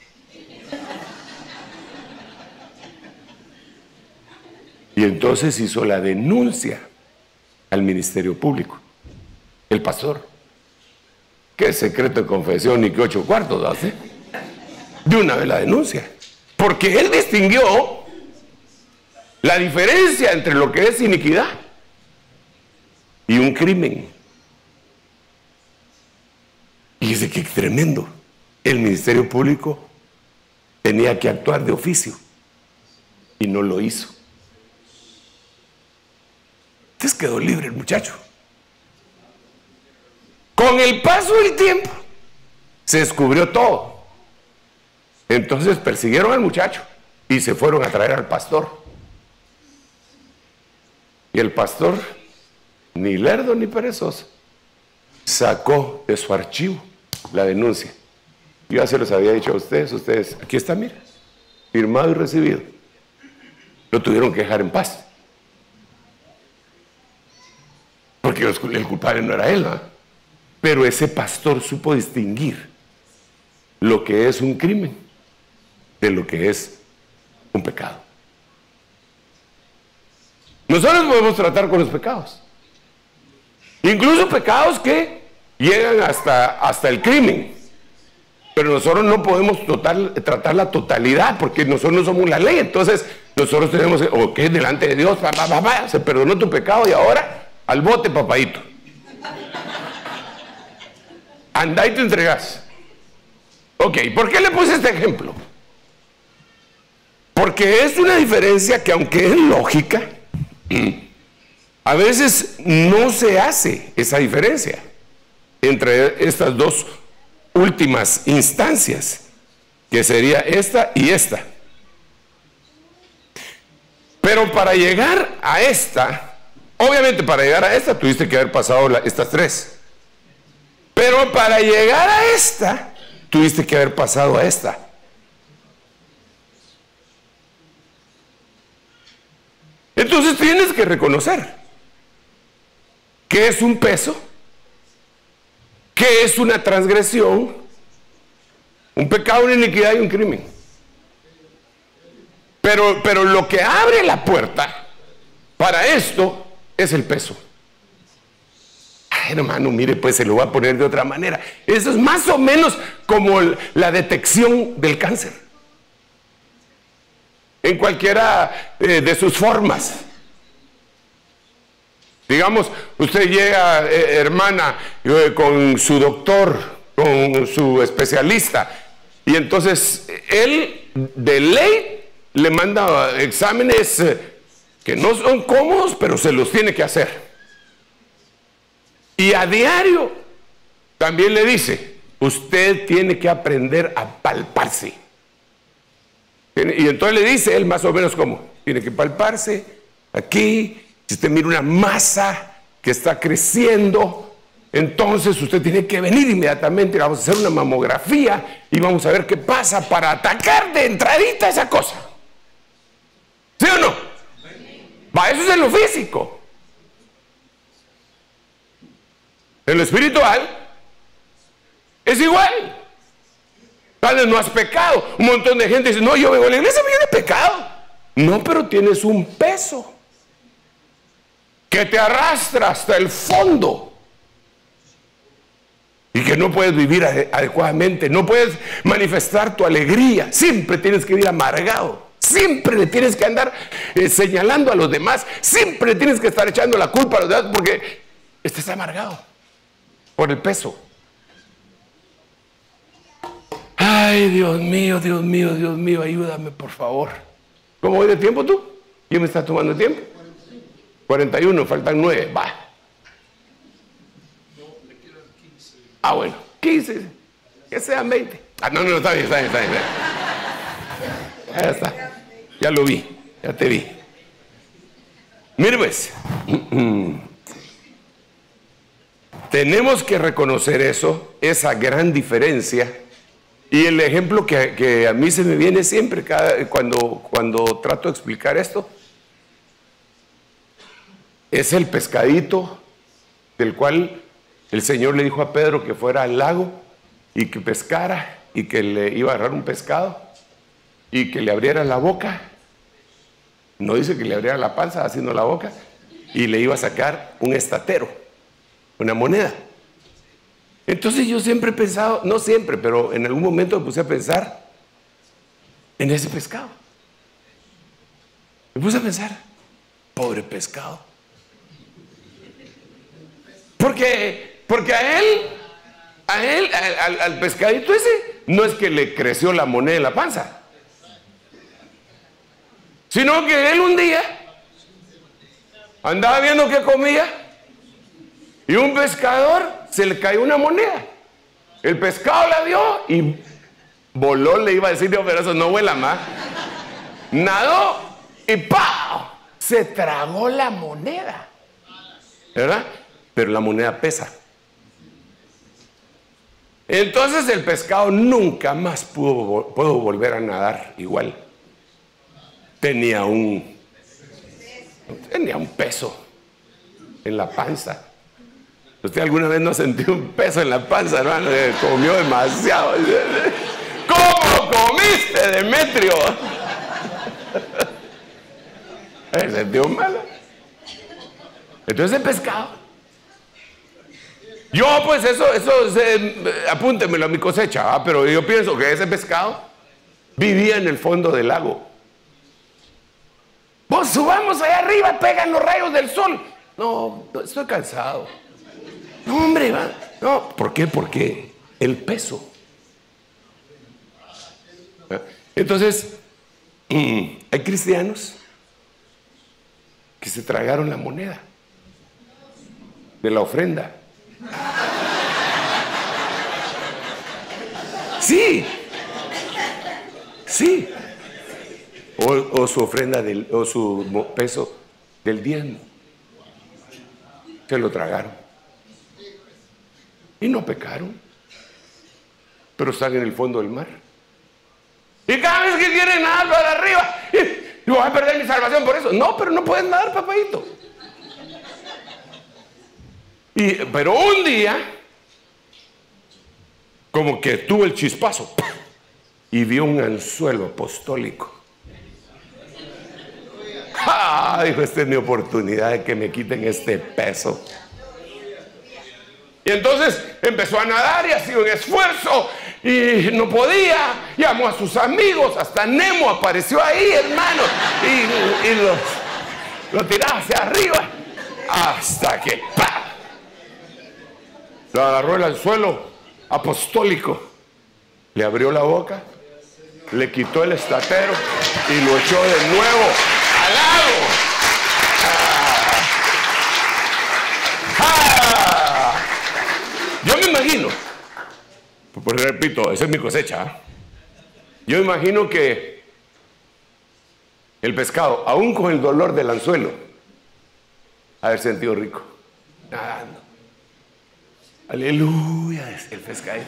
Y entonces hizo la denuncia al Ministerio Público, el pastor. ¿Qué secreto de confesión ni qué ocho cuartos hace? De una vez la denuncia, porque él distinguió la diferencia entre lo que es iniquidad y un crimen. Y dice que tremendo. El Ministerio Público tenía que actuar de oficio y no lo hizo. Entonces quedó libre el muchacho. Con el paso del tiempo se descubrió todo. Entonces persiguieron al muchacho y se fueron a traer al pastor. Y el pastor, ni lerdo ni perezoso, sacó de su archivo la denuncia. Yo ya se los había dicho a ustedes, ustedes, aquí está, mira, firmado y recibido. Lo tuvieron que dejar en paz. Porque el culpable no era él, ¿no? Pero ese pastor supo distinguir lo que es un crimen de lo que es un pecado. Nosotros podemos tratar con los pecados, incluso pecados que llegan hasta, hasta el crimen, pero nosotros no podemos total, tratar la totalidad, porque nosotros no somos la ley. Entonces nosotros tenemos, ok, delante de Dios, pa, pa, pa, pa, se perdonó tu pecado y ahora al bote, papadito. Andá y te entregás. Ok, ¿por qué le puse este ejemplo? Porque es una diferencia que, aunque es lógica, a veces no se hace esa diferencia entre estas dos últimas instancias, que sería esta y esta. Pero para llegar a esta, obviamente para llegar a esta tuviste que haber pasado la, estas tres. Pero para llegar a esta, tuviste que haber pasado a esta. Entonces tienes que reconocer que es un peso, que es una transgresión, un pecado, una iniquidad y un crimen. Pero, pero lo que abre la puerta para esto es el peso. Ay, hermano, mire, pues se lo voy a poner de otra manera. Eso es más o menos como la detección del cáncer, en cualquiera eh, de sus formas. Digamos, usted llega, eh, hermana, eh, con su doctor, con su especialista, y entonces él de ley le manda exámenes que no son cómodos, pero se los tiene que hacer. Y a diario también le dice, usted tiene que aprender a palparse. Y entonces le dice él más o menos como, tiene que palparse aquí. Si usted mira una masa que está creciendo, entonces usted tiene que venir inmediatamente, vamos a hacer una mamografía y vamos a ver qué pasa para atacar de entradita esa cosa. ¿Sí o no? Va, eso es en lo físico. En lo espiritual es igual. Tal vez no has pecado. Un montón de gente dice, no, yo vengo a la iglesia, pero yo no he pecado. No, pero tienes un peso que te arrastra hasta el fondo y que no puedes vivir adecuadamente, no puedes manifestar tu alegría, siempre tienes que vivir amargado, siempre le tienes que andar eh, señalando a los demás, siempre tienes que estar echando la culpa a los demás porque estás amargado por el peso. Ay, Dios mío, Dios mío, Dios mío, ayúdame por favor. ¿Cómo voy de tiempo tú? ¿Quién me está tomando tiempo? cuarenta y uno, faltan nueve, va. Ah, bueno, quince, que sean veinte. Ah, no, no, está bien, está bien, está bien. Ya está, ya lo vi, ya te vi. Mire pues, tenemos que reconocer eso, esa gran diferencia. Y el ejemplo que, que a mí se me viene siempre cada, cuando, cuando trato de explicar esto, es el pescadito del cual el Señor le dijo a Pedro que fuera al lago y que pescara y que le iba a agarrar un pescado y que le abriera la boca. No dice que le abriera la panza, haciendo la boca, y le iba a sacar un estatero, una moneda. Entonces yo siempre he pensado, no siempre, pero en algún momento me puse a pensar en ese pescado. Me puse a pensar, pobre pescado. Porque, porque a él, a él, al, al pescadito ese, no es que le creció la moneda en la panza, sino que él un día andaba viendo qué comía y un pescador se le cayó una moneda. El pescado la vio y voló, le iba a decir, pero eso no vuela más. Nadó y ¡pau! Se tragó la moneda, ¿verdad? Pero la moneda pesa. Entonces el pescado nunca más pudo, pudo volver a nadar igual. Tenía un, tenía un peso en la panza. ¿Usted alguna vez no sentió un peso en la panza, hermano? Comió demasiado. ¿Cómo comiste, Demetrio? ¿Se sintió malo? Entonces el pescado. Yo pues eso, eso, eh, apúntemelo a mi cosecha, ¿ah? Pero yo pienso que ese pescado vivía en el fondo del lago. Vos subamos allá arriba, pegan los rayos del sol. No, no estoy cansado. No, hombre, va. No, ¿por qué? Porque el peso. Entonces, hay cristianos que se tragaron la moneda de la ofrenda. Sí, sí. O, o su ofrenda del, o su peso del diezmo. Se lo tragaron. Y no pecaron, pero están en el fondo del mar. Y cada vez que quieren nadar para arriba, y voy a perder mi salvación por eso. No, pero no pueden nadar, papadito. Y, pero un día, como que tuvo el chispazo y vio un anzuelo apostólico. ¡Ah! Dijo, esta es mi oportunidad de que me quiten este peso. Y entonces empezó a nadar y hacía un esfuerzo y no podía. Llamó a sus amigos, hasta Nemo apareció ahí, hermano, y, y lo, lo tiraba hacia arriba hasta que ¡pam! Lo agarró el anzuelo apostólico, le abrió la boca, le quitó el estatero y lo echó de nuevo al lado. ¡Ah! ¡Ah! Yo me imagino, pues repito, esa es mi cosecha, ¿eh? Yo imagino que el pescado, aún con el dolor del anzuelo, haber sentido rico, nadando. Aleluya, es el pescado.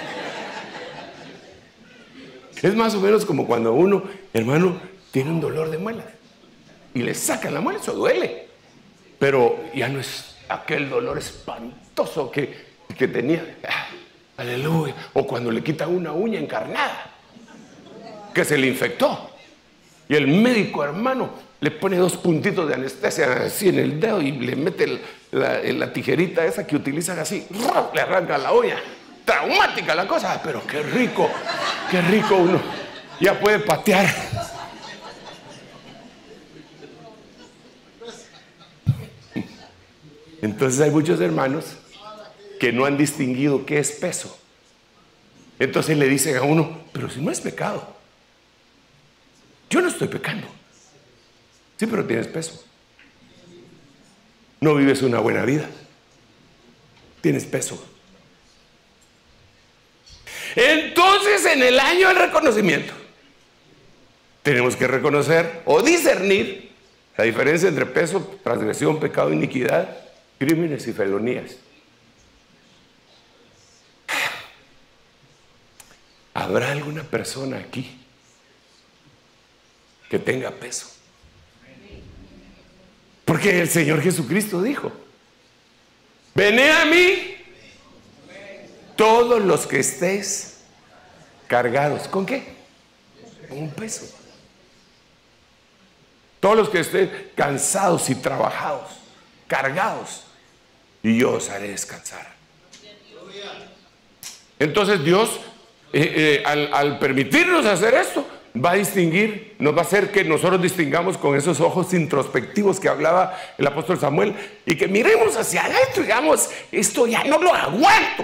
Es más o menos como cuando uno, hermano, tiene un dolor de muelas y le sacan la muela, eso duele, pero ya no es aquel dolor espantoso que, que tenía. Ah, aleluya. O cuando le quitan una uña encarnada que se le infectó y el médico, hermano, le pone dos puntitos de anestesia así en el dedo y le mete el, la, la tijerita esa que utilizan así, le arranca la uña. Traumática la cosa, pero qué rico, qué rico uno ya puede patear. Entonces hay muchos hermanos que no han distinguido qué es peso. Entonces le dicen a uno, pero si no es pecado, yo no estoy pecando. Sí, pero tienes peso. No vives una buena vida. Tienes peso. Entonces, en el año del reconocimiento, tenemos que reconocer o discernir la diferencia entre peso, transgresión, pecado, iniquidad, crímenes y felonías. ¿Habrá alguna persona aquí que tenga peso? Porque el Señor Jesucristo dijo: venid a mí todos los que estéis cargados. ¿Con qué? Con un peso. Todos los que estén cansados y trabajados, cargados, y yo os haré descansar. Entonces Dios, eh, eh, al, al permitirnos hacer esto, va a distinguir, nos va a hacer que nosotros distingamos con esos ojos introspectivos que hablaba el apóstol Samuel, y que miremos hacia adentro y digamos: esto ya no lo aguanto.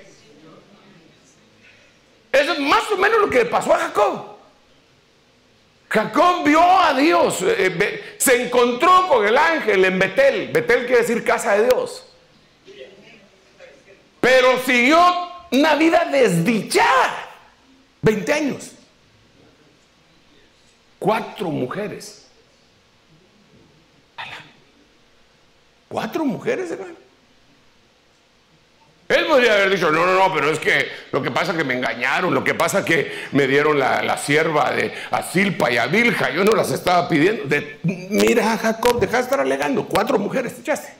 Eso es más o menos lo que le pasó a Jacob. Jacob vio a Dios, eh, se encontró con el ángel en Betel. Betel quiere decir casa de Dios. Pero siguió una vida desdichada. veinte años. Cuatro mujeres. Cuatro mujeres, hermano. Él podría haber dicho: no, no, no, pero es que lo que pasa es que me engañaron, lo que pasa es que me dieron la, la sierva de Asilpa y a Bilha, yo no las estaba pidiendo. De, mira, Jacob, deja de estar alegando, cuatro mujeres te echaste.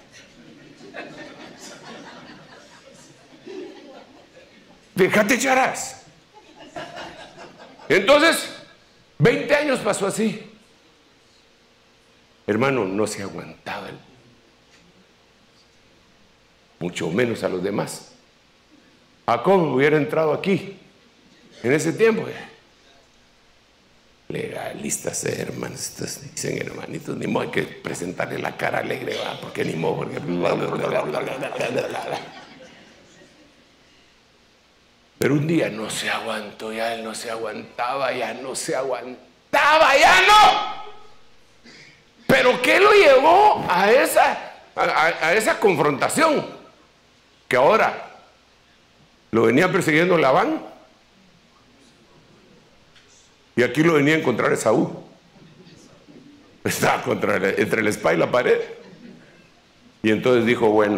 Déjate echarás. Entonces, veinte años pasó así. Hermano, no se aguantaba él, mucho menos a los demás. Jacob hubiera entrado aquí en ese tiempo. Legalistas, hermanos, estos dicen hermanitos, ni modo, hay que presentarle la cara alegre, ¿va? Porque ni modo, porque... Pero un día no se aguantó, ya él no se aguantaba, ya no se aguantaba, ya no. Pero ¿qué lo llevó a esa, a, a, a esa confrontación? Que ahora lo venía persiguiendo Labán y aquí lo venía a encontrar Esaú. Estaba contra, entre la espada y la pared. Y entonces dijo: bueno,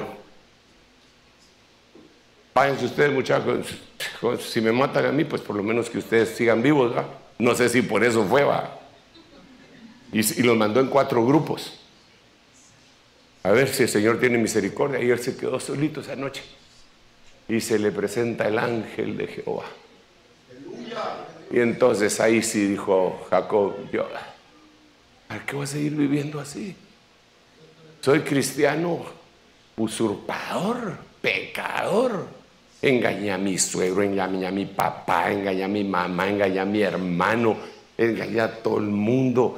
váyanse ustedes, muchachos, si me matan a mí, pues por lo menos que ustedes sigan vivos, ¿va? No sé si por eso fue, ¿va? Y, y los mandó en cuatro grupos. A ver si el Señor tiene misericordia. Y él se quedó solito esa noche. Y se le presenta el ángel de Jehová. Y entonces ahí sí dijo Jacob: yo, ¿para qué voy a seguir viviendo así? Soy cristiano usurpador, pecador. Engañé a mi suegro, engañé a mi papá, engañé a mi mamá, engañé a mi hermano, engañé a todo el mundo.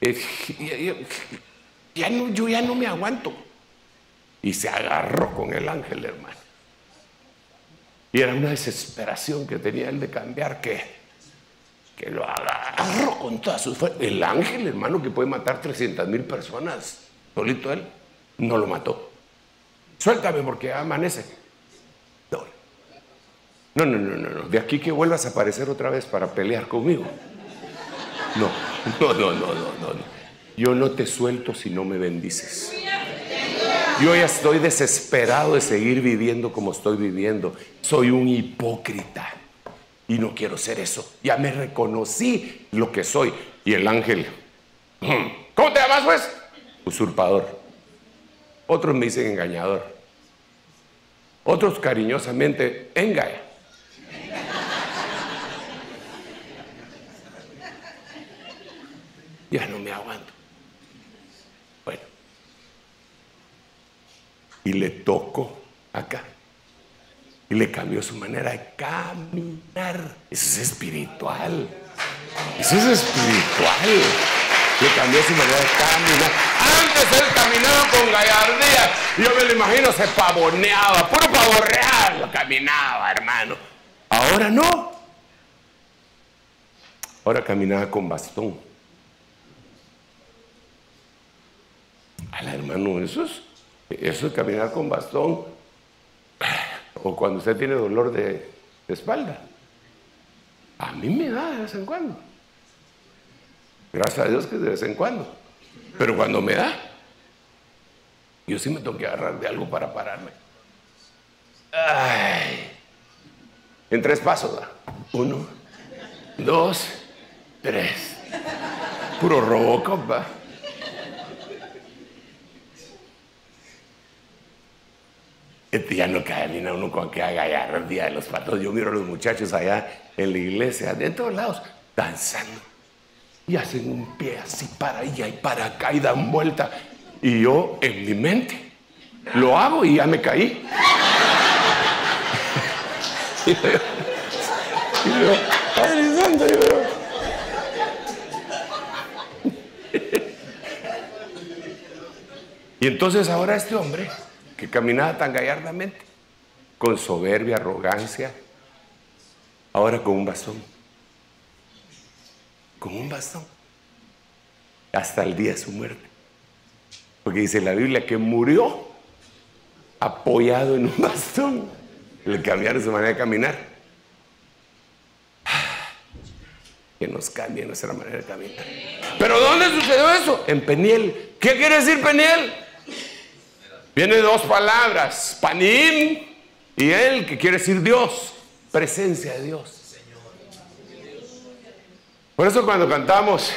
Ya no, yo ya no me aguanto. Y se agarró con el ángel, hermano. Y era una desesperación que tenía él de cambiar, que que lo agarro con todas sus fuerzas. El ángel, hermano, que puede matar trescientas mil personas, solito él, no lo mató. Suéltame porque amanece. No, no, no, no, no. De aquí que vuelvas a aparecer otra vez para pelear conmigo. No, no, no, no, no, no. Yo no te suelto si no me bendices. Yo ya estoy desesperado de seguir viviendo como estoy viviendo. Soy un hipócrita y no quiero ser eso. Ya me reconocí lo que soy. Y el ángel, ¿cómo te llamas, pues? Usurpador. Otros me dicen engañador. Otros cariñosamente, engaya. Ya no me aguanto. Bueno. Y le tocó acá. Y le cambió su manera de caminar. Eso es espiritual. Eso es espiritual. Le cambió su manera de caminar. Antes él caminaba con gallardía. Yo me lo imagino, se pavoneaba. Puro pavo real lo caminaba, hermano. Ahora no. Ahora caminaba con bastón. Al hermano, eso es, eso es caminar con bastón. O cuando usted tiene dolor de, de espalda. A mí me da de vez en cuando. Gracias a Dios que de vez en cuando. Pero cuando me da, yo sí me tengo que agarrar de algo para pararme. Ay. En tres pasos, ¿da? Uno, dos, tres. Puro Robocop, ¿va? Este ya no camina uno con que haga ya el día de los patos. Yo miro a los muchachos allá en la iglesia, de todos lados, danzando. Y hacen un pie así para allá y para acá y dan vuelta. Y yo, en mi mente, lo hago y ya me caí. Y yo, y yo, Padre Santo, yo, y entonces ahora este hombre, que caminaba tan gallardamente, con soberbia, arrogancia, ahora con un bastón. Con un bastón. Hasta el día de su muerte. Porque dice la Biblia que murió apoyado en un bastón. Le cambiaron su manera de caminar. Que nos cambie nuestra manera de caminar. ¿Pero dónde sucedió eso? En Peniel. ¿Qué quiere decir Peniel? Viene de dos palabras, panim y él, que quiere decir Dios, presencia de Dios. Por eso cuando cantamos,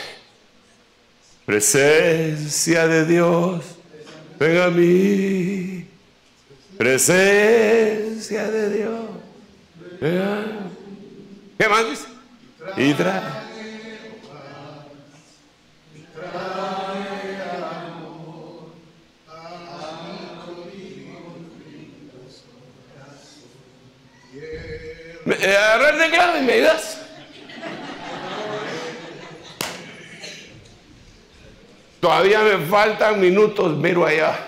presencia de Dios, ven a mí, presencia de Dios, ven a mí. ¿Qué más dice? Y trae. Agarrar de clave y me ayudas. Todavía me faltan minutos, miro allá.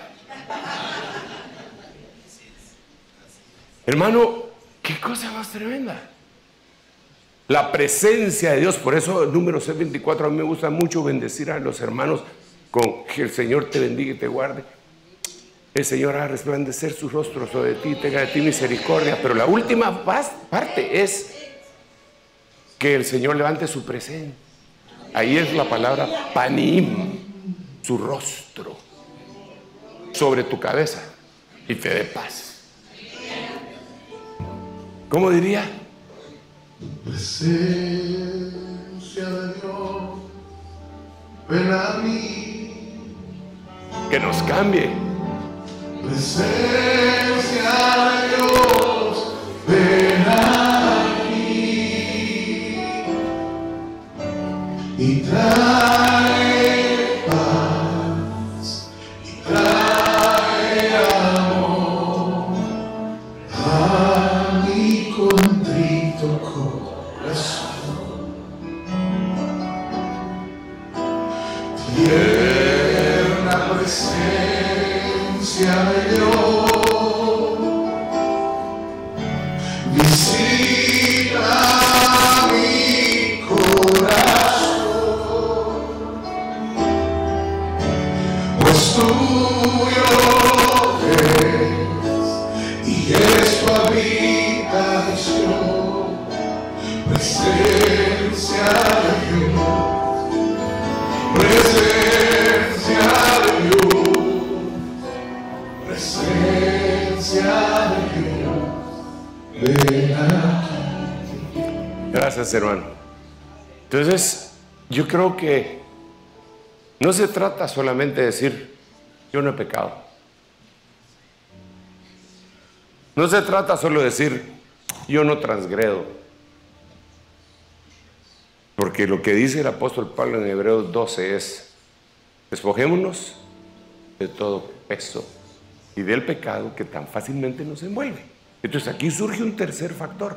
Hermano, qué cosa más tremenda. La presencia de Dios. Por eso el número C veinticuatro a mí me gusta mucho bendecir a los hermanos con que el Señor te bendiga y te guarde. El Señor haga resplandecer su rostro sobre ti, tenga de ti misericordia. Pero la última parte es que el Señor levante su presencia. Ahí es la palabra panim, su rostro, sobre tu cabeza y te dé paz. ¿Cómo diría? Presencia de Dios, ven a mí. Que nos cambie. Presencia de Dios, ven aquí y trae paz y trae amor a mi contrito corazón. Tierna presencia de Dios, visita mi corazón. es tu habitación, presencia de Dios, presencia de Dios, presencia de Dios, ven aquí. Gracias, hermano. Entonces, yo creo que no se trata solamente de decir, yo no he pecado. No se trata solo de decir, yo no transgredo. Porque lo que dice el apóstol Pablo en Hebreos doce es, despojémonos de todo peso y del pecado que tan fácilmente nos envuelve. Entonces aquí surge un tercer factor,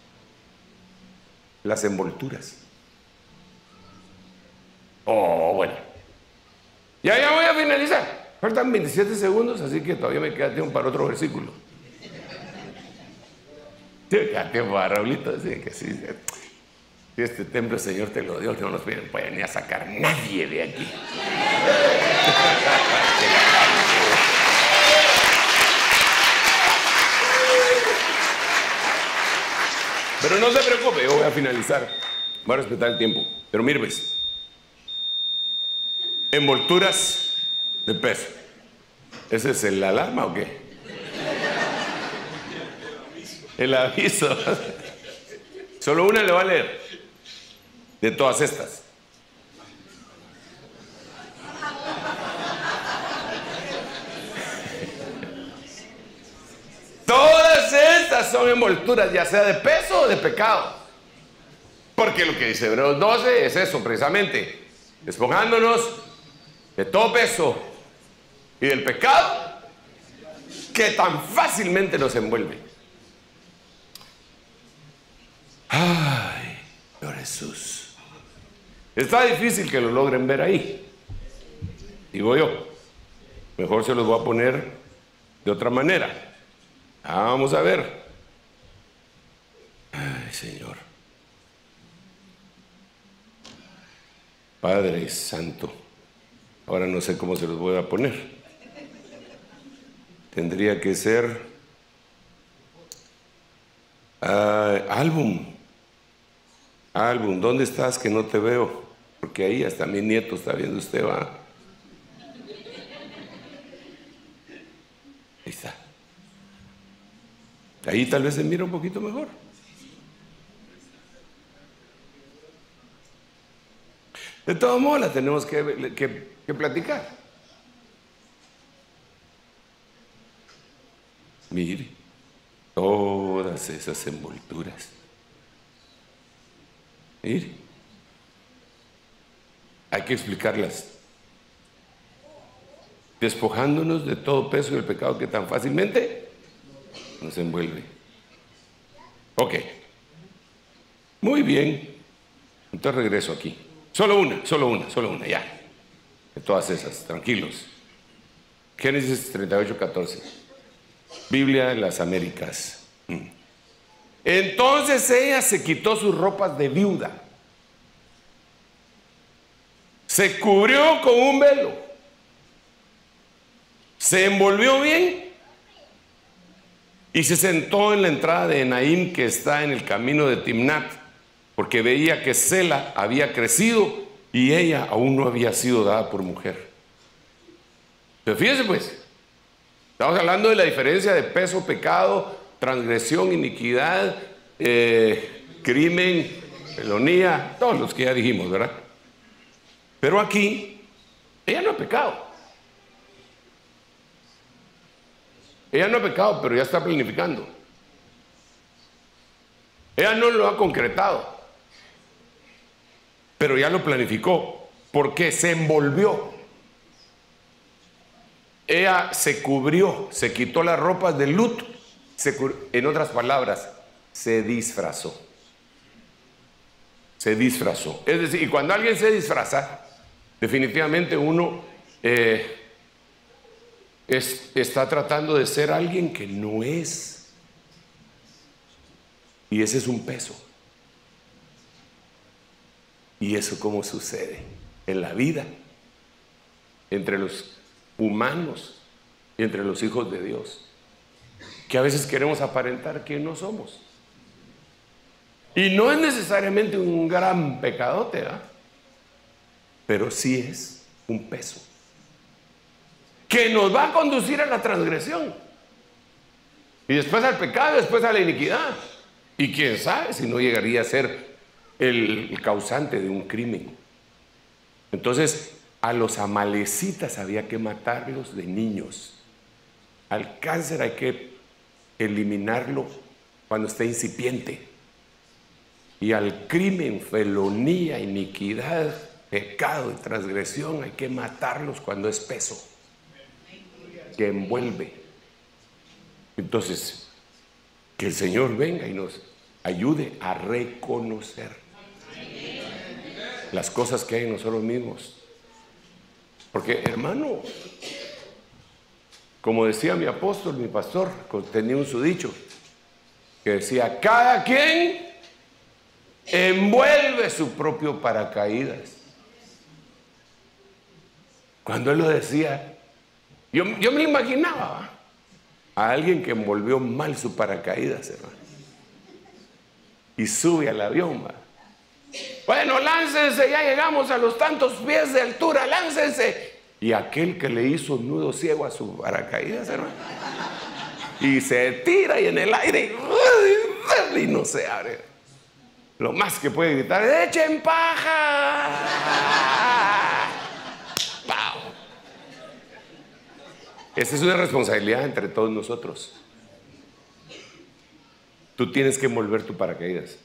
las envolturas. Oh, bueno. Ya, ya voy a finalizar. Faltan veintisiete segundos, así que todavía me queda tiempo para otro versículo. Sí, me queda tiempo para Raulito, así que sí. Si este templo el Señor te lo dio, no nos puede ni a sacar nadie de aquí. Pero no se preocupe, yo voy a finalizar. Voy a respetar el tiempo. Pero mire, pues, envolturas de peso. ¿Ese es el alarma o qué? El aviso. Solo una le va a leer. De todas estas. Todas estas son envolturas, ya sea de peso o de pecado. Porque lo que dice Hebreos doce es eso, precisamente. Despojándonos de todo peso y del pecado que tan fácilmente nos envuelve. Ay, Señor Jesús. Está difícil que lo logren ver ahí. Digo yo, mejor se los voy a poner de otra manera. Ah, vamos a ver. Ay, Señor. Padre Santo. Ahora no sé cómo se los voy a poner. Tendría que ser uh, álbum. Álbum, ¿dónde estás que no te veo? Porque ahí hasta mi nieto está viendo usted, va. Ahí está. Ahí tal vez se mira un poquito mejor. De todos modos la tenemos que, que, que platicar. Mire, todas esas envolturas. Mire, hay que explicarlas. Despojándonos de todo peso y el pecado que tan fácilmente nos envuelve. Ok. Muy bien. Entonces regreso aquí. Solo una, solo una, solo una, ya. De todas esas, tranquilos. Génesis treinta y ocho, catorce. Biblia de las Américas. Entonces ella se quitó sus ropas de viuda. Se cubrió con un velo. Se envolvió bien. Y se sentó en la entrada de Enaim, que está en el camino de Timnat, porque veía que Sela había crecido y ella aún no había sido dada por mujer. Pero fíjense pues, estamos hablando de la diferencia de peso, pecado, transgresión, iniquidad, eh, crimen, felonía, todos los que ya dijimos, ¿verdad? Pero aquí, ella no ha pecado. Ella no ha pecado, pero ya está planificando. Ella no lo ha concretado, pero ya lo planificó, porque se envolvió. Ella se cubrió, se quitó las ropas de luto, se, en otras palabras, se disfrazó. Se disfrazó. Es decir, y cuando alguien se disfraza, definitivamente uno eh, es, está tratando de ser alguien que no es. Y ese es un peso. ¿Y eso cómo sucede en la vida? Entre los humanos y entre los hijos de Dios. Que porque a veces queremos aparentar que no somos. Y no es necesariamente un gran pecadote, ¿verdad? Pero sí es un peso que nos va a conducir a la transgresión y después al pecado, después a la iniquidad, y quién sabe si no llegaría a ser el, el causante de un crimen. Entonces a los amalecitas había que matarlos de niños. Al cáncer hay que eliminarlo cuando esté incipiente, y al crimen, felonía, iniquidad, pecado y transgresión hay que matarlos cuando es peso que envuelve. Entonces, que el Señor venga y nos ayude a reconocer las cosas que hay en nosotros mismos. Porque, hermano, como decía mi apóstol, mi pastor, tenía un su dicho que decía: cada quien envuelve su propio paracaídas. Cuando él lo decía, yo, yo me imaginaba, ¿va?, a alguien que envolvió mal su paracaídas, hermano, y sube al avión, ¿va? Bueno, láncense, ya llegamos a los tantos pies de altura, láncense. Y aquel que le hizo un nudo ciego a su paracaídas, hermano, y se tira y en el aire y, y no se abre. Lo más que puede gritar: ¡echen paja! ¡Pau! Esa es una responsabilidad entre todos nosotros. Tú tienes que envolver tu paracaídas.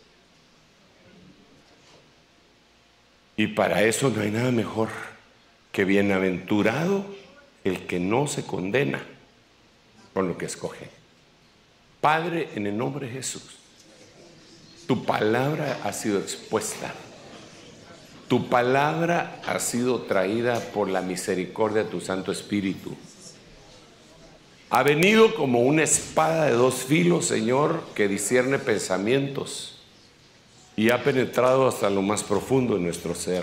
Y para eso no hay nada mejor que bienaventurado el que no se condena con lo que escoge. Padre, en el nombre de Jesús, tu palabra ha sido expuesta. Tu palabra ha sido traída por la misericordia de tu Santo Espíritu. Ha venido como una espada de dos filos, Señor, que discierne pensamientos y ha penetrado hasta lo más profundo de nuestro ser.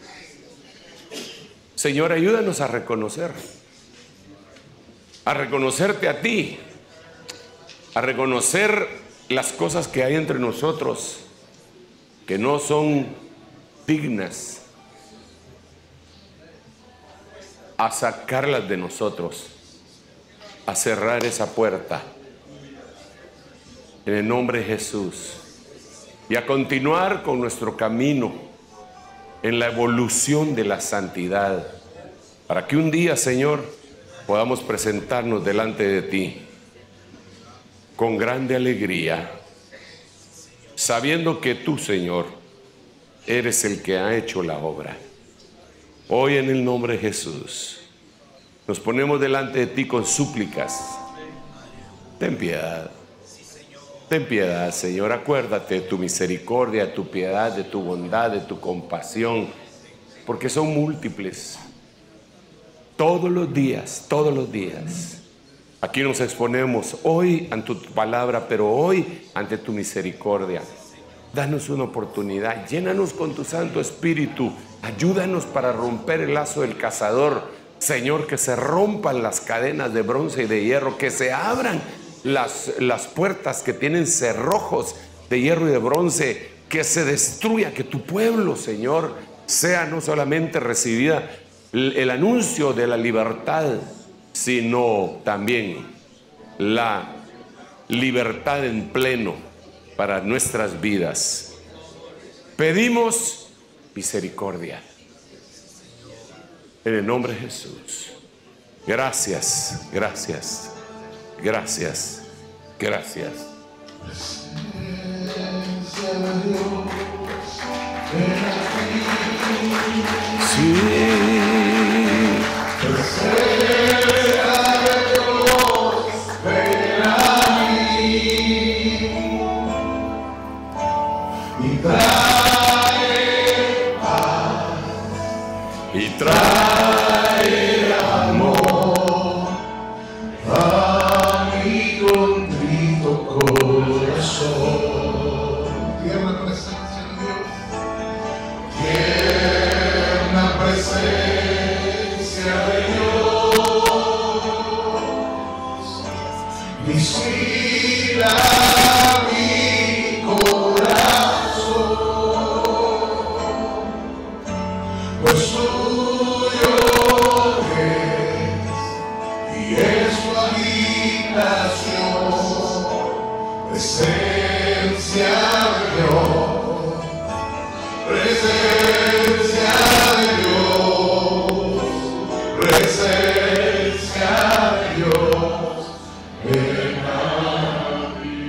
Señor, ayúdanos a reconocer, a reconocerte a ti, a reconocer las cosas que hay entre nosotros que no son dignas, a sacarlas de nosotros, a cerrar esa puerta en el nombre de Jesús, y a continuar con nuestro camino en la evolución de la santidad, para que un día, Señor, podamos presentarnos delante de ti con grande alegría, sabiendo que tú, Señor, eres el que ha hecho la obra. Hoy, en el nombre de Jesús, nos ponemos delante de ti con súplicas. Ten piedad, ten piedad, Señor. Acuérdate de tu misericordia, de tu piedad, de tu bondad, de tu compasión, porque son múltiples. Todos los días, todos los días. Aquí nos exponemos hoy ante tu palabra, pero hoy ante tu misericordia. Danos una oportunidad, llénanos con tu Santo Espíritu, ayúdanos para romper el lazo del cazador. Señor, que se rompan las cadenas de bronce y de hierro, que se abran las, las puertas que tienen cerrojos de hierro y de bronce, que se destruya, que tu pueblo, Señor, sea no solamente recibida el, el anuncio de la libertad, sino también la libertad en pleno para nuestras vidas. Pedimos misericordia en el nombre de Jesús. Gracias, gracias, gracias, gracias. Sí. Y trae amor a mi contrito corazón. Tierna presencia de Dios, tierna presencia de Dios, Inspira mi corazón, pues tuyo es y es tu habitación, presencia de Dios, presencia de Dios, presencia de Dios. Ven a mí.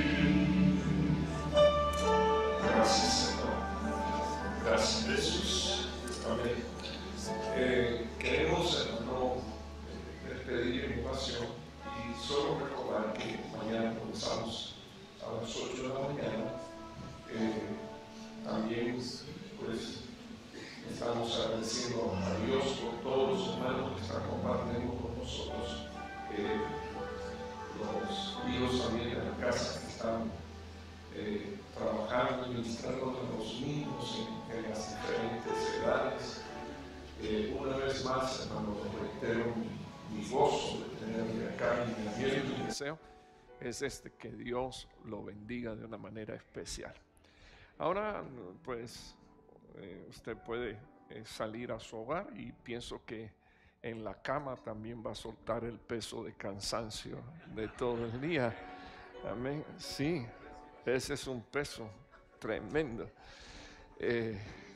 Gracias, Señor. Gracias, Jesús. Amén. Eh, queremos, hermano, despedir en oración y solo recordar que mañana comenzamos a las ocho de la mañana. Eh, también, pues, estamos agradeciendo a Dios por todos los hermanos que están compartiendo con nosotros. Eh, los hijos también de la casa que están eh, trabajando y ministrando a los niños en, en las diferentes edades. Eh, una vez más, hermano, reitero mi, mi gozo de tenerle acá y mi anhelo y mi deseo es este, que Dios lo bendiga de una manera especial. Ahora, pues, eh, usted puede eh, salir a su hogar y pienso que en la cama también va a soltar el peso de cansancio de todo el día. Amén. Sí, ese es un peso tremendo. Eh,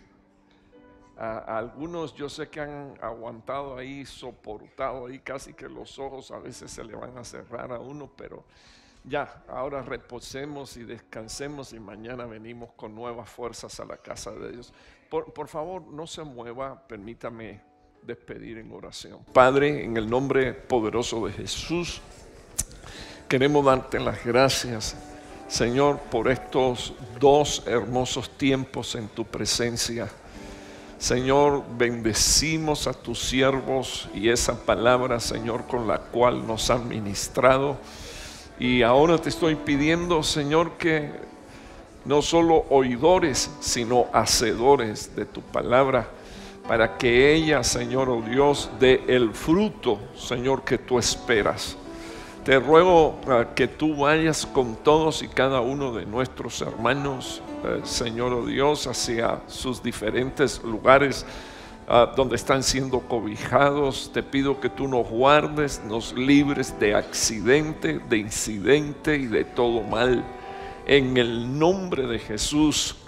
a, a algunos yo sé que han aguantado ahí, soportado ahí, casi que los ojos a veces se le van a cerrar a uno, pero ya, ahora reposemos y descansemos y mañana venimos con nuevas fuerzas a la casa de Dios. Por, por favor, no se mueva, permítame despedir en oración. Padre, en el nombre poderoso de Jesús, queremos darte las gracias, Señor, por estos dos hermosos tiempos en tu presencia. Señor, bendecimos a tus siervos y esa palabra, Señor, con la cual nos han ministrado. Y ahora te estoy pidiendo, Señor, que no solo oidores, sino hacedores de tu palabra, para que ella, Señor, oh Dios, dé el fruto, Señor, que tú esperas. Te ruego uh, que tú vayas con todos y cada uno de nuestros hermanos, uh, Señor, oh Dios, hacia sus diferentes lugares Uh, donde están siendo cobijados. Te pido que tú nos guardes, nos libres de accidente, de incidente y de todo mal. En el nombre de Jesús,